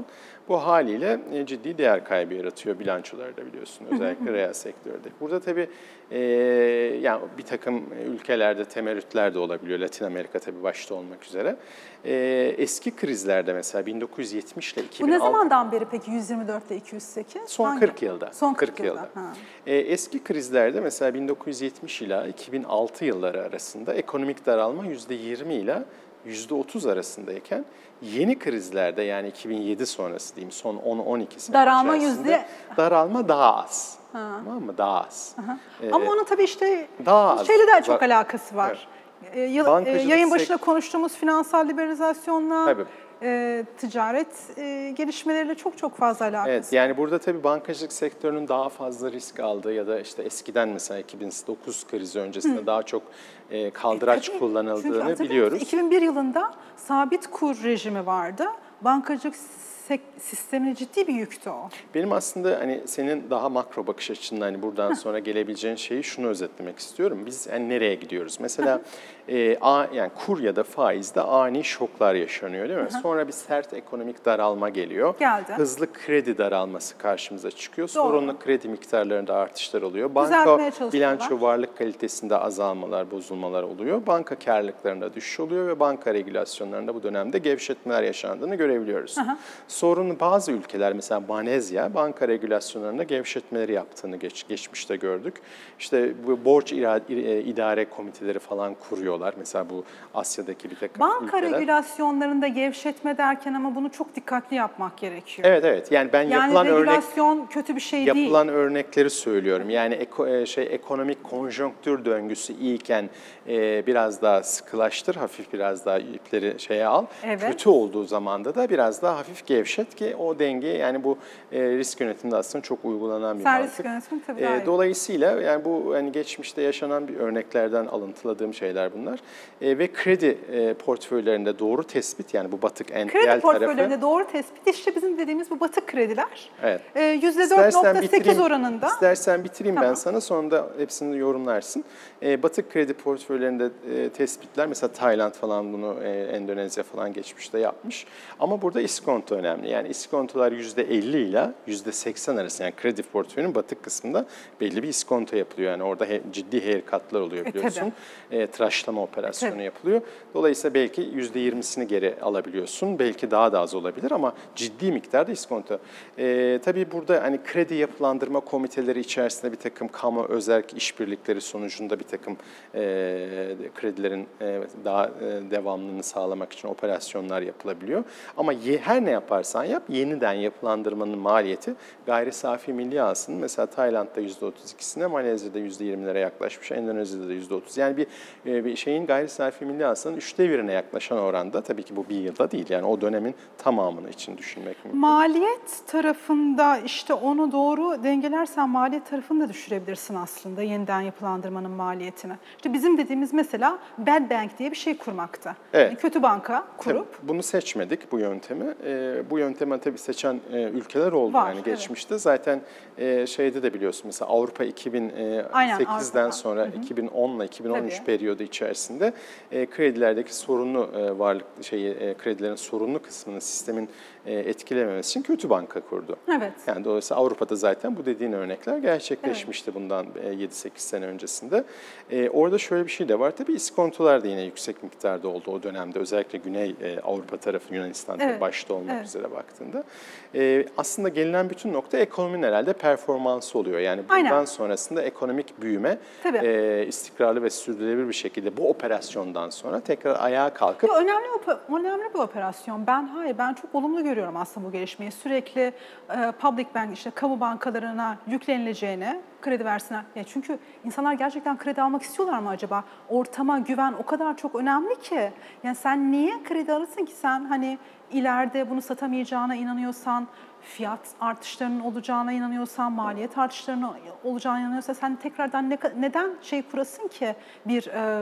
Bu haliyle e, ciddi değer kaybı yaratıyor bilançolarda biliyorsun özellikle reel sektörde. Burada tabii e, yani bir takım ülkelerde temerrütler de olabiliyor. Latin Amerika tabii başta olmak üzere. E, eski krizlerde mesela bin dokuz yüz yetmiş ile iki bin altı... Bu ne zamandan beri peki yüz yirmi dört ile iki yüz sekiz? Son Hangi? kırk yılda. Son kırk, kırk yılda. yılda. Ha. E, eski krizlerde mesela bin dokuz yüz yetmiş ila iki bin altı yılları arasında ekonomik daralma yüzde yirmi ile yüzde otuz arasındayken yeni krizlerde yani iki bin yedi sonrası diyeyim son on on iki sene daralma içerisinde yüzde... daralma daha az. Ha. Tamam mı? Daha az. Ee, Ama onun tabii işte daha az. şeyle de çok alakası var. Evet. E, yıl, e, yayın başında sek- konuştuğumuz finansal liberalizasyonla, Tabii. e, ticaret e, gelişmeleriyle çok çok fazla alakası. Evet, yani burada tabii bankacılık sektörünün daha fazla risk aldığı ya da işte eskiden mesela iki bin dokuz krizi öncesinde Hı. daha çok e, kaldıraç e, kullanıldığını çünkü biliyoruz. iki bin bir yılında sabit kur rejimi vardı. Bankacılık sistemine ciddi bir yüktü o. Benim aslında hani senin daha makro bakış açından hani buradan sonra gelebileceğin şeyi şunu özetlemek istiyorum. Biz yani nereye gidiyoruz? Mesela e, a, yani kur ya da faizde ani şoklar yaşanıyor değil mi? Sonra bir sert ekonomik daralma geliyor. Geldi. Hızlı kredi daralması karşımıza çıkıyor. Doğru. Sorunlu kredi miktarlarında artışlar oluyor. Banka bilanço varlık kalitesinde azalmalar, bozulmalar oluyor. Banka karlılıklarında düşüş oluyor ve banka regülasyonlarında bu dönemde gevşetmeler yaşandığını görebiliyoruz. Aha. Sorun bazı ülkeler mesela Malezya banka regülasyonlarında gevşetmeleri yaptığını geç, geçmişte gördük. İşte bu borç idare komiteleri falan kuruyorlar. Mesela bu Asya'daki bir takım banka ülkeler. Banka regülasyonlarında gevşetme derken ama bunu çok dikkatli yapmak gerekiyor. Evet evet. Yani ben yani yapılan regülasyon örnek, kötü bir şey yapılan değil. Yapılan örnekleri söylüyorum. Yani eko, şey ekonomik konjonktür döngüsü iyiyken e, biraz daha sıkılaştır, hafif biraz daha ipleri şeye al. Evet. Kötü olduğu zamanda da biraz daha hafif gevşet ki o denge yani bu e, risk yönetiminde aslında çok uygulanan bir Sen mantık. risk yönetimi tabii daha e, Dolayısıyla yani bu hani geçmişte yaşanan bir örneklerden alıntıladığım şeyler bunlar. E, ve kredi e, portföylerinde doğru tespit yani bu batık N P L tarafı. Kredi portföylerinde tarafı, doğru tespit işte bizim dediğimiz bu batık krediler. Evet. E, yüzde dört nokta sekiz oranında. İstersen bitireyim tamam. ben sana sonra da hepsini yorumlarsın. E, batık kredi portföylerinde e, tespitler mesela Tayland falan bunu e, Endonezya falan geçmişte yapmış. Ama burada iskonto önemli. Yani iskontolar yüzde elli ile yüzde seksen arası yani kredi portföyünün batık kısmında belli bir iskonto yapılıyor. Yani orada he, ciddi haircut'lar oluyor biliyorsun. E, e, tıraşlama operasyonu e, yapılıyor. Dolayısıyla belki yüzde yirmisini geri alabiliyorsun. Belki daha da az olabilir ama ciddi miktarda iskonto. E, tabii burada hani kredi yapılandırma komiteleri içerisinde bir takım kamu özerk işbirlikleri sonucunda bir takım e, kredilerin e, daha e, devamlılığını sağlamak için operasyonlar yapılabiliyor. Ama ye, her ne yaparsan yap yeniden yapılandırmanın maliyeti gayri safi milli hasılanın mesela Tayland'da yüzde otuz ikisine, Malezya'da yüzde yirmilere yaklaşmış, Endonezya'da da yüzde otuz. Yani bir, bir şeyin gayri safi milli hasılanın üçte birine yaklaşan oranda tabii ki bu bir yılda değil yani o dönemin tamamını için düşünmek mümkün. Maliyet tarafında işte onu doğru dengelersen maliyet tarafını da düşürebilirsin aslında yeniden yapılandırmanın maliyetini. İşte bizim dediğimiz mesela bad bank diye bir şey kurmakta. Evet. Yani kötü banka kurup. Tabii, bunu seçmedik bu yöntemi. E, bu yöntemi tabii seçen e, ülkeler oldu Var, yani geçmişte. Evet. Zaten e, şeyde de biliyorsun mesela Avrupa iki bin sekizden sonra Hı-hı. iki bin on ile iki bin on üç tabii. periyodu içerisinde e, kredilerdeki sorunlu e, varlık şeyi e, kredilerin sorunlu kısmını sistemin e, etkilememesi için kötü banka kurdu. Evet. Yani dolayısıyla Avrupa'da zaten bu dediğin örnekler gerçekleşmişti evet. bundan yedi sekiz sene öncesinde. E, orada şöyle bir şey de var. Tabii iskontolar da yine yüksek miktarda oldu o dönemde. Özellikle Güney e, Avrupa tarafı Yunanistan evet. başta olmak evet. üzere baktığında. E, aslında gelinen bütün nokta ekonominin herhalde performansı oluyor. Yani bundan Aynen. sonrasında ekonomik büyüme e, istikrarlı ve sürdürülebilir bir şekilde bu operasyondan sonra tekrar ayağa kalkıp... Ya önemli, önemli bir operasyon. Ben hayır ben çok olumlu görüyorum aslında bu gelişmeyi. Sürekli e, public bank işte kamu bankalarına yüklenileceğine kredi versinler. Ya çünkü insanlar gerçekten kredi almak istiyorlar mı acaba? Ortama güven o kadar çok önemli ki. Yani sen niye kredi alırsın ki sen hani ileride bunu satamayacağına inanıyorsan, fiyat artışlarının olacağına inanıyorsan, maliyet artışlarının olacağına inanıyorsan sen tekrardan ne, neden şey kurasın ki bir e,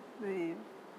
e,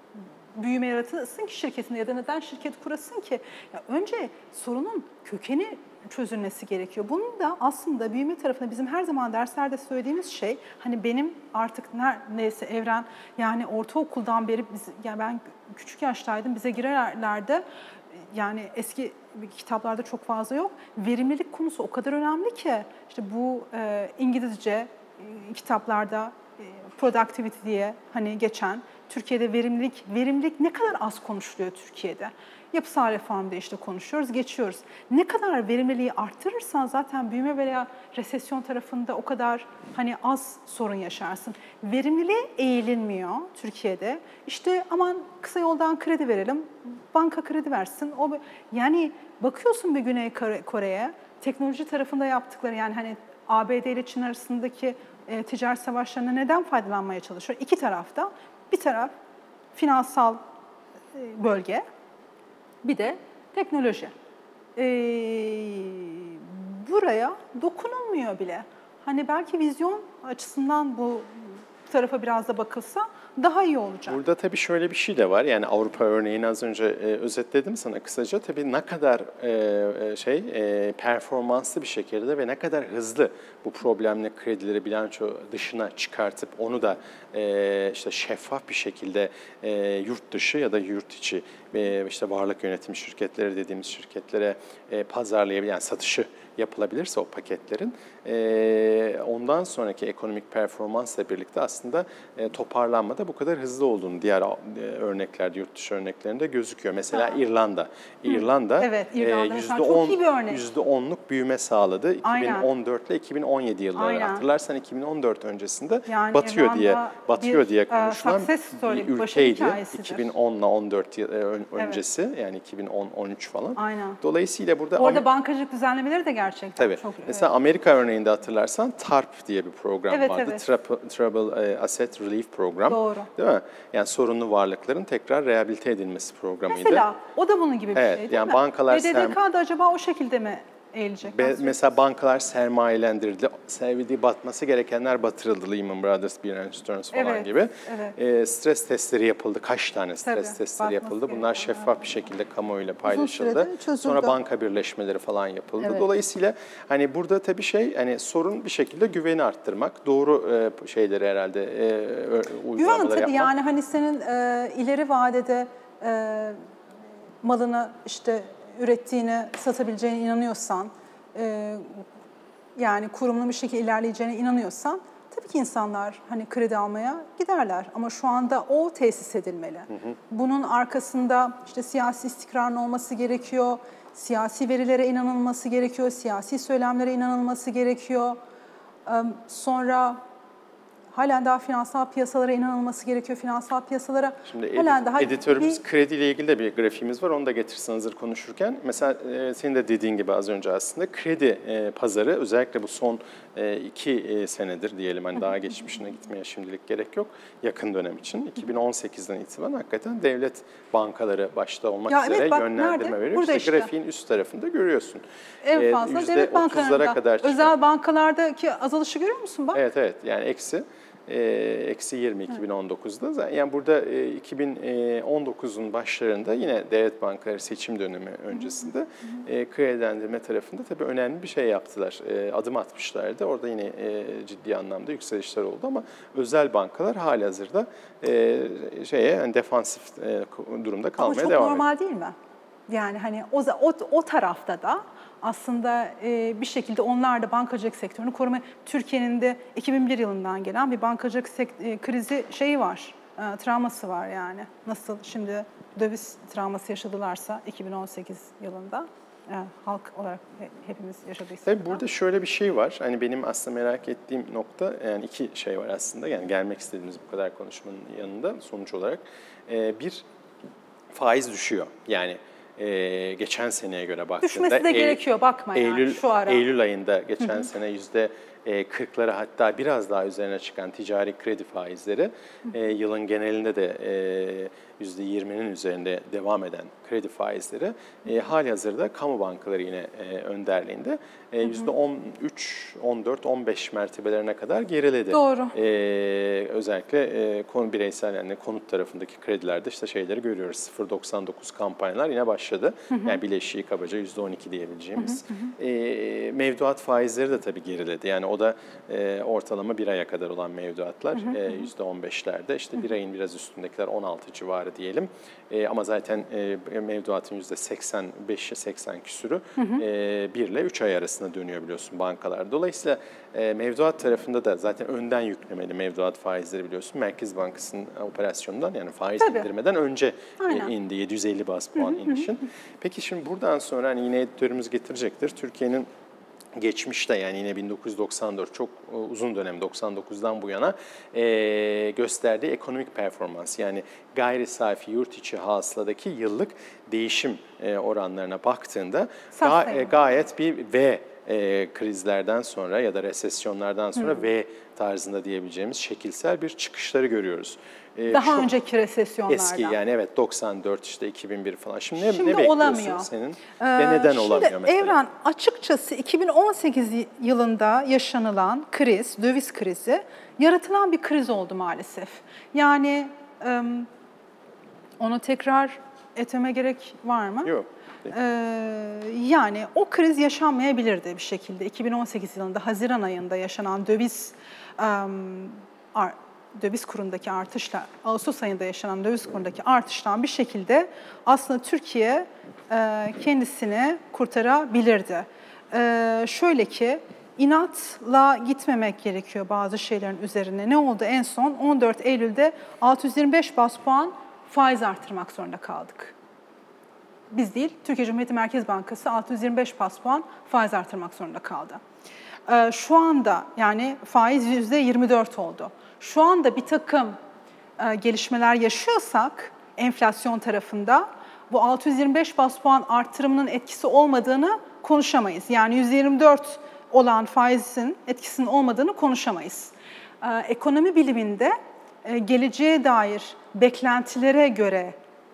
büyüme yaratırsın ki şirketinde ya da neden şirket kurasın ki? Ya önce sorunun kökeni çözülmesi gerekiyor. Bunun da aslında büyüme tarafında bizim her zaman derslerde söylediğimiz şey hani benim artık neredeyse evren yani ortaokuldan beri biz, yani ben küçük yaştaydım bize girerlerdi yani eski kitaplarda çok fazla yok. Verimlilik konusu o kadar önemli ki işte bu e, İngilizce e, kitaplarda e, productivity diye hani geçen Türkiye'de verimlilik verimlilik ne kadar az konuşuluyor Türkiye'de. Yapısal reformda işte konuşuyoruz, geçiyoruz. Ne kadar verimliliği arttırırsan zaten büyüme veya resesyon tarafında o kadar hani az sorun yaşarsın. Verimliliğe eğilinmiyor Türkiye'de. İşte aman kısa yoldan kredi verelim, banka kredi versin. O yani bakıyorsun bir Güney Kore'ye teknoloji tarafında yaptıkları yani hani A B D ile Çin arasındaki e, ticaret savaşlarına neden faydalanmaya çalışıyor? İki tarafta. Bir taraf finansal e, bölge, bir de teknoloji. Ee, buraya dokunulmuyor bile. Hani belki vizyon açısından bu tarafa biraz da bakılsa daha iyi olacak. Burada tabii şöyle bir şey de var. Yani Avrupa örneğini az önce e, özetledim sana kısaca. Tabii ne kadar e, şey e, performanslı bir şekilde ve ne kadar hızlı bu problemli kredileri bilanço dışına çıkartıp onu da e, işte şeffaf bir şekilde e, yurt dışı ya da yurt içi e, işte varlık yönetim şirketleri dediğimiz şirketlere e, pazarlayabilen yani satışı yapılabilirse o paketlerin e, ondan sonraki ekonomik performansla birlikte aslında e, toparlanmada bu kadar hızlı olduğunu diğer e, örneklerde, yurt dışı örneklerinde gözüküyor. Mesela ha. İrlanda. İrlanda, evet, İrlanda e, yüzde on, çok iyi bir örnek. yüzde onluk büyüme sağladı. Aynen. iki bin on dört ile iki bin on yedi yılları. Aynen. Hatırlarsan iki bin on dört öncesinde yani batıyor İrlanda diye batıyor bir, diye konuşulan bir bir ülkeydi. iki bin on ile on dört yıl öncesi evet. Yani iki bin on on üç falan. Aynen. Dolayısıyla burada orada bankacılık düzenlemeleri de gerçekten tabii. çok. Mesela evet. Amerika örneğinde hatırlarsan TARP diye bir program evet, vardı. Evet. Trouble Asset Relief Program. Doğru. Değil mi? Yani sorunlu varlıkların tekrar rehabilite edilmesi programıydı. Mesela o da bunun gibi bir evet, şey değil yani mi? Bankalar B D D K'da acaba o şekilde mi eğilecek? Be, mesela bankalar sermayelendirildi. Sevdiği batması gerekenler batırıldı. Lehman Brothers, Bear Stearns falan evet, gibi. Evet. E, stres testleri yapıldı. Kaç tane stres Tabii, testleri yapıldı? Bunlar şeffaf evet. bir şekilde kamuoyuyla paylaşıldı. Sonra banka birleşmeleri falan yapıldı. Evet. Dolayısıyla hani burada tabii şey hani sorun bir şekilde güveni arttırmak. Doğru e, şeyleri herhalde e, uygulamaları Güven tabii yapmak. yani hani senin e, ileri vadede e, malını işte ürettiğini, satabileceğine inanıyorsan, e, yani kurumlu bir şekilde ilerleyeceğine inanıyorsan tabii ki insanlar hani kredi almaya giderler. Ama şu anda o tesis edilmeli. Hı hı. Bunun arkasında işte siyasi istikrarın olması gerekiyor, siyasi verilere inanılması gerekiyor, siyasi söylemlere inanılması gerekiyor. E, sonra halen daha finansal piyasalara inanılması gerekiyor. Finansal piyasalara Şimdi halen edit, daha... editörümüz bir... krediyle ilgili de bir grafiğimiz var. Onu da getirsin hazır konuşurken. Mesela e, senin de dediğin gibi az önce aslında kredi e, pazarı özellikle bu son e, iki e, senedir diyelim. Hani daha geçmişine gitmeye şimdilik gerek yok. Yakın dönem için. iki bin on sekizden itibaren hakikaten devlet bankaları başta olmak ya üzere evet, bak, yönlendirme nerede? veriyor. Burada işte, işte grafiğin üst tarafında görüyorsun. En fazla e, devlet bankalarında. Kadar özel bankalardaki azalışı görüyor musun bak? Evet evet yani eksi. Eksi yirmi iki bin on dokuzda. Yani burada iki bin on dokuzun başlarında yine devlet bankaları seçim dönemi öncesinde e, kredilendirme tarafında tabii önemli bir şey yaptılar. E, adım atmışlardı. Orada yine e, ciddi anlamda yükselişler oldu ama özel bankalar halihazırda e, şeye yani defansif e, durumda kalmaya devam ediyor. Ama çok normal ediyor. Değil mi? Yani hani o, o, o tarafta da aslında e, bir şekilde onlar da bankacılık sektörünü korumaya... Türkiye'nin de iki bin bir yılından gelen bir bankacılık sekt- e, krizi şeyi var, e, travması var yani. Nasıl şimdi döviz travması yaşadılarsa iki bin on sekiz yılında e, halk olarak hepimiz yaşadıysak. Tabii burada şöyle bir şey var. Hani benim aslında merak ettiğim nokta yani iki şey var aslında. Yani gelmek istediğimiz bu kadar konuşmanın yanında sonuç olarak e, bir faiz düşüyor. Yani Ee, geçen seneye göre baktığında düşmesi de Eylül, gerekiyor bakma yani Eylül, şu ara. Eylül ayında geçen Hı-hı. sene yüzde kırklara hatta biraz daha üzerine çıkan ticari kredi faizleri e, yılın genelinde de e, yüzde yirminin üzerinde devam eden kredi faizleri e, halihazırda kamu bankaları yine e, önderliğinde e, yüzde on üç, on dört, on beş mertebelerine kadar geriledi. Doğru. E, özellikle e, konu bireysel yani konut tarafındaki kredilerde işte şeyleri görüyoruz. sıfır virgül doksan dokuz kampanyalar yine başladı. Hı hı. Yani bileşiği kabaca yüzde on iki diyebileceğimiz. Hı hı hı. E, mevduat faizleri de tabii geriledi. Yani o da e, ortalama bir aya kadar olan mevduatlar e, yüzde on beşlerde. İşte bir ayın biraz üstündekiler on altı civarı diyelim. E, ama zaten e, mevduatın yüzde seksen beşi seksen küsürü e, bir ile üç ay arasında dönüyor biliyorsun bankalar. Dolayısıyla e, mevduat tarafında da zaten önden yüklemeli mevduat faizleri biliyorsun. Merkez Bankası'nın operasyonundan yani faiz Tabii. indirmeden önce Aynen. e, indi yedi yüz elli bas puan inişin. Peki şimdi buradan sonra hani yine editörümüz getirecektir. Türkiye'nin geçmişte yani yine bin dokuz yüz doksan dört çok uzun dönem doksan dokuzdan bu yana e, gösterdiği ekonomik performans yani gayri safi yurt içi hasıladaki yıllık değişim e, oranlarına baktığında ga, e, gayet bir V e, krizlerden sonra ya da resesyonlardan sonra hmm. V tarzında diyebileceğimiz şekilsel bir çıkışları görüyoruz. E, Daha şu, önceki resesyonlarda. Eski yani evet doksan dört işte iki bin bir falan. Şimdi ne, Şimdi ne bekliyorsun olamıyor. senin? Ee, Ve neden şimdi olamıyor mesela? Evren açıkçası iki bin on sekiz yılında yaşanılan kriz, döviz krizi yaratılan bir kriz oldu maalesef. Yani um, onu tekrar etmeme gerek var mı? Yok. Ee, yani o kriz yaşanmayabilirdi bir şekilde. iki bin on sekiz yılında Haziran ayında yaşanan döviz um, ar, döviz kurundaki artışla, Ağustos ayında yaşanan döviz kurundaki artıştan bir şekilde aslında Türkiye e, kendisini kurtarabilirdi. E, şöyle ki, inatla gitmemek gerekiyor bazı şeylerin üzerine. Ne oldu en son? on dört Eylül'de altı yüz yirmi beş bas puan faiz artırmak zorunda kaldık. Biz değil, Türkiye Cumhuriyeti Merkez Bankası altı yüz yirmi beş bas puan faiz artırmak zorunda kaldı. E, şu anda yani faiz yüzde yirmi dört oldu. Şu anda bir takım e, gelişmeler yaşıyorsak enflasyon tarafında bu altı yüz yirmi beş bas puan artırımının etkisi olmadığını konuşamayız. Yani yüzde yirmi dört olan faizin etkisinin olmadığını konuşamayız. E, ekonomi biliminde e, geleceğe dair beklentilere göre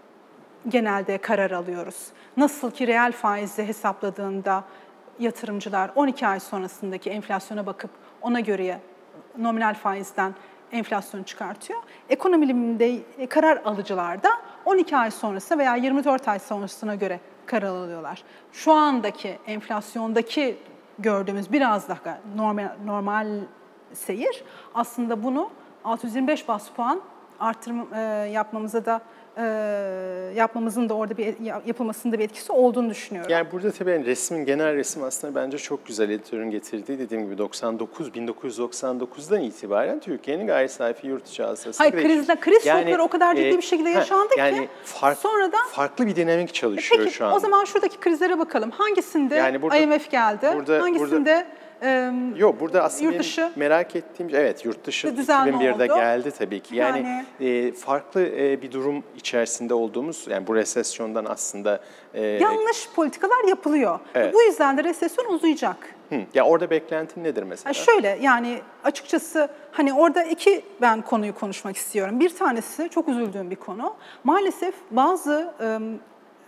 genelde karar alıyoruz. Nasıl ki reel faizle hesapladığında yatırımcılar on iki ay sonrasındaki enflasyona bakıp ona göre nominal faizden enflasyon çıkartıyor. Ekonomi biliminde karar alıcılar da on iki ay sonrası veya yirmi dört ay sonrasına göre karar alıyorlar. Şu andaki enflasyondaki gördüğümüz biraz daha normal, normal seyir aslında bunu altı yüz yirmi beş bas puan artırım e, yapmamıza da e, yapmamızın da orada bir yapılmasında bir etkisi olduğunu düşünüyorum. Yani burada tabii yani resmin genel resim aslında bence çok güzel editörün getirdiği dediğim gibi doksan dokuz bin dokuz yüz doksan dokuzdan itibaren Türkiye'nin gayri safi yurt içi hasılası. Hayır krizde kriz yani, şokları o kadar ciddi e, bir şekilde ha, yaşandı yani ki fark, sonradan farklı bir dinamik çalışıyor peki, şu an. O zaman şuradaki krizlere bakalım. Hangisinde yani burada, I M F geldi? Burada, hangisinde burada, Yok burada aslında yurt dışı, merak ettiğim evet yurt dışı iki bin birde oldu. Geldi tabii ki. Yani, yani e, farklı e, bir durum içerisinde olduğumuz yani bu resesyondan aslında e, yanlış politikalar yapılıyor. Evet. Bu yüzden de resesyon uzayacak. Hı. Ya orada beklentin nedir mesela? Yani şöyle yani açıkçası hani orada iki ben konuyu konuşmak istiyorum. Bir tanesi çok üzüldüğüm bir konu. Maalesef bazı ıı,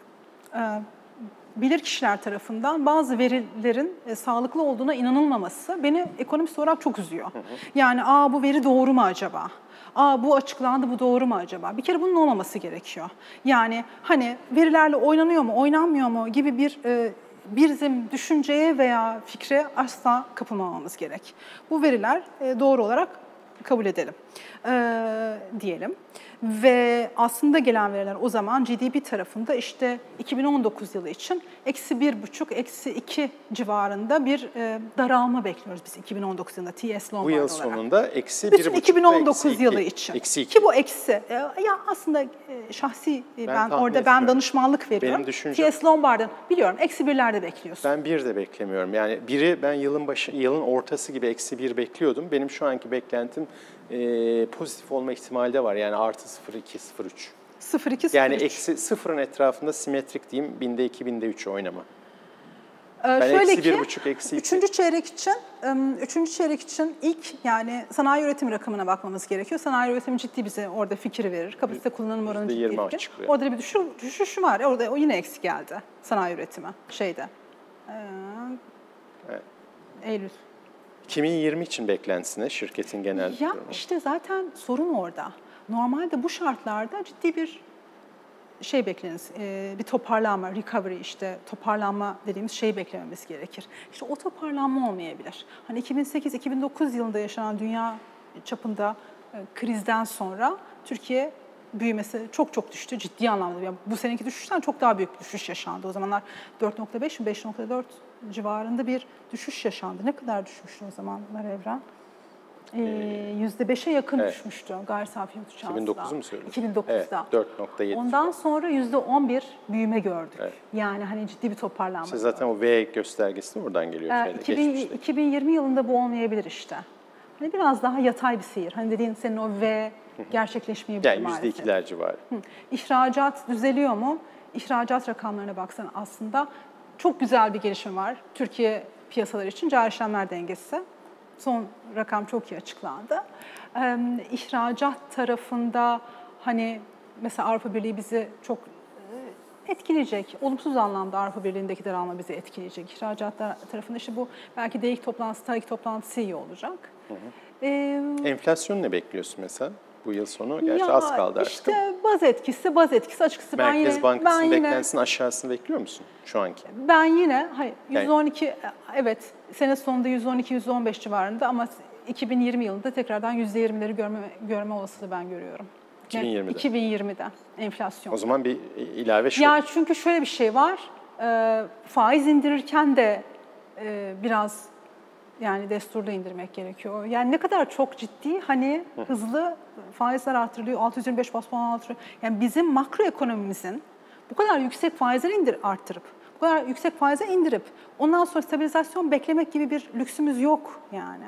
ıı, bilirkişiler tarafından bazı verilerin e, sağlıklı olduğuna inanılmaması beni ekonomist olarak çok üzüyor. Hı hı. Yani aa bu veri doğru mu acaba? Aa bu açıklandı, bu doğru mu acaba? Bir kere bunun olmaması gerekiyor. Yani hani verilerle oynanıyor mu, oynanmıyor mu gibi bir e, bizim düşünceye veya fikre asla kapılmamamız gerek. Bu veriler e, doğru olarak kabul edelim e, diyelim. Ve aslında gelen veriler o zaman G D P tarafında işte iki bin on dokuz yılı için eksi bir buçuk, eksi iki civarında bir e, daralma bekliyoruz biz iki bin on dokuz yılında T S Lombard olarak. Bu yıl sonunda eksi bir buçuk iki bin on dokuz yılı için. Eksi iki. Ki bu eksi. E, ya aslında e, şahsi ben, ben orada ben etmiyorum. danışmanlık veriyorum. Benim düşüncem, T S Lombard'ın biliyorum eksi birlerde bekliyorsun. Ben bir de beklemiyorum. Yani biri ben yılın başı, yılın ortası gibi eksi bir bekliyordum. Benim şu anki beklentim e, pozitif olma ihtimali de var. Yani artı sıfır virgül iki sıfır virgül üç. sıfır virgül iki Yani eksi sıfırın etrafında simetrik diyeyim binde iki binde üç oynama. Ee, ben şöyle eksi ki, bir buçuk, eksi iki. Üçüncü çeyrek için, üçüncü çeyrek için ilk yani sanayi üretim rakamına bakmamız gerekiyor. Sanayi üretimi ciddi bize orada fikri verir. Kapasite kullanım oranı ciddi fikir. Çıkıyor. Orada bir düşüş, düşüş var. Orada o yine eksi geldi sanayi üretimi şeyde. Ee, evet. Eylül. iki bin yirmi için beklentisine şirketin genel Ya durumu. işte zaten sorun orada. Normalde bu şartlarda ciddi bir şey bekleriz, e, bir toparlanma, recovery işte toparlanma dediğimiz şeyi beklememiz gerekir. İşte o toparlanma olmayabilir. Hani iki bin sekiz iki bin dokuz yılında yaşanan dünya çapında e, krizden sonra Türkiye büyümesi çok çok düştü ciddi anlamda. Yani bu seneki düşüşten çok daha büyük bir düşüş yaşandı. O zamanlar dört nokta beş beş nokta dört civarında bir düşüş yaşandı. Ne kadar düşmüştü o zamanlar Evren? yüzde beşe yakın evet. düşmüştü gayri safi yurt içi hasıla. iki bin dokuz mu söylüyorsun? iki bin dokuzda. Evet, dört nokta yedi. Ondan sonra yüzde on bir büyüme gördük. Evet. Yani hani ciddi bir toparlanma. İşte zaten o V göstergesi mi buradan geliyor? Ee, iki bin, iki bin yirmi yılında bu olmayabilir işte. Hani biraz daha yatay bir seyir. Hani dediğin senin o V gerçekleşmeyebilir yani maalesef. Yani yüzde ikiler civarı. Hı. İhracat düzeliyor mu? İhracat rakamlarına baksan aslında çok güzel bir gelişme var. Türkiye piyasaları için cari işlemler dengesi. Son rakam çok iyi açıklandı. Ee, ihracat tarafında hani mesela Avrupa Birliği bizi çok etkileyecek. Olumsuz anlamda Avrupa Birliği'ndeki daralma bizi etkileyecek. İhracat tarafında işte bu belki D E İK toplantısı, T A İK toplantısı iyi olacak. Hı hı. Ee, Enflasyon ne bekliyorsun mesela? Bu yıl sonu gerçi ya az kaldı artık. İşte baz etkisi, baz etkisi açıkçası Merkez ben yine... Bankası'nın ben yine, beklentisinin aşağısını bekliyor musun şu anki? Ben yine, hayır Yani, yüzde on iki, evet sene sonunda yüzde on iki yüzde on beş civarında ama iki bin yirmi yılında tekrardan yüzde yirmileri görme, görme olasılığı ben görüyorum. iki bin yirmide. iki bin yirmide enflasyon. O zaman bir ilave şu. Ya çünkü şöyle bir şey var, e, faiz indirirken de e, biraz yani desturda indirmek gerekiyor. Yani ne kadar çok ciddi, hani Hı. hızlı faizler artırılıyor, altı yüz yirmi beş bas puan artırıyor. Yani bizim makro ekonomimizin bu kadar yüksek faizleri indir, arttırıp, bu kadar yüksek faize indirip ondan sonra stabilizasyon beklemek gibi bir lüksümüz yok yani.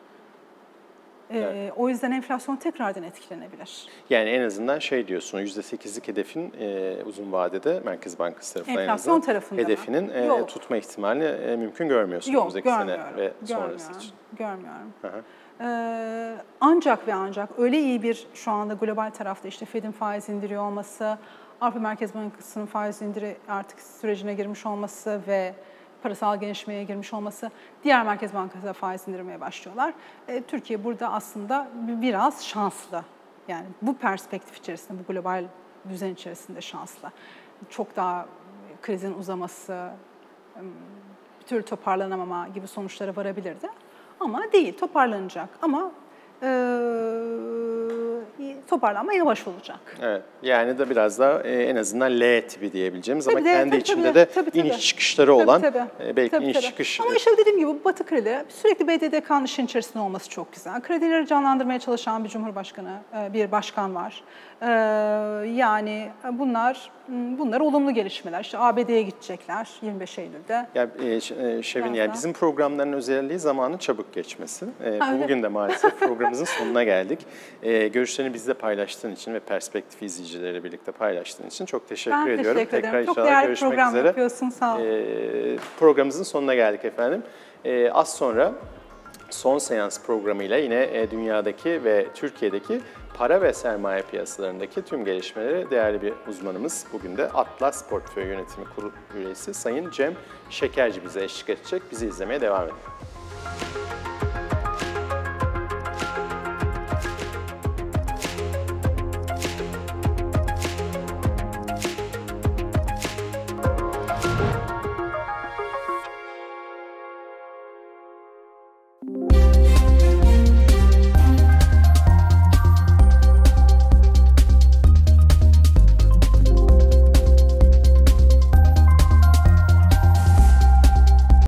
Evet. Ee, o yüzden enflasyon tekrardan etkilenebilir. Yani en azından şey diyorsun, yüzde sekizlik hedefin e, uzun vadede Merkez Bankası tarafından enflasyon tarafında hedefinin e, tutma ihtimalini e, mümkün görmüyorsun Yok, önümüzdeki sene ve görmüyorum, sonrası için. Görmüyorum. Hı hı. Ee, ancak ve ancak öyle iyi bir şu anda global tarafta işte Fed'in faiz indiriyor olması, Avrupa Merkez Bankası'nın faiz indiri artık sürecine girmiş olması ve parasal gelişmeye girmiş olması, diğer merkez bankaları faiz indirmeye başlıyorlar. E, Türkiye burada aslında biraz şanslı. Yani bu perspektif içerisinde, bu global düzen içerisinde şanslı. Çok daha krizin uzaması, bir türlü toparlanamama gibi sonuçlara varabilirdi. Ama değil, toparlanacak. Ama e, toparlanma yavaş olacak. Evet, yani de biraz daha e, en azından L tipi diyebileceğimiz tabii ama de, kendi tabii, içinde tabii, de tabii, tabii. iniş çıkışları olan tabii, tabii. E, belki tabii, iniş tabii. çıkış. Ama işte dediğim gibi bu Batı kredi sürekli B D D K'nın işin içerisinde olması çok güzel. Kredileri canlandırmaya çalışan bir cumhurbaşkanı, bir başkan var. Yani bunlar bunlar olumlu gelişmeler. İşte A B D'ye gidecekler yirmi beş Eylül'de. Ya e, Şevin, yani bizim programların özelliği zamanın çabuk geçmesi. E, Ha, bugün de maalesef programımızın sonuna geldik. E, görüşlerini bizle paylaştığın için ve perspektif izleyicileriyle birlikte paylaştığın için çok teşekkür ben ediyorum. Teşekkür Tekrar ederim. Çok inşallah değerli görüşmek program üzere. yapıyorsun, sağ ol. E, programımızın sonuna geldik efendim. E, az sonra Son Seans programıyla yine e, dünyadaki ve Türkiye'deki para ve sermaye piyasalarındaki tüm gelişmeleri değerli bir uzmanımız, bugün de Atlas Portföy Yönetimi Kurulu üyesi Sayın Cem Şekerci bize eşlik edecek. Bizi izlemeye devam edin.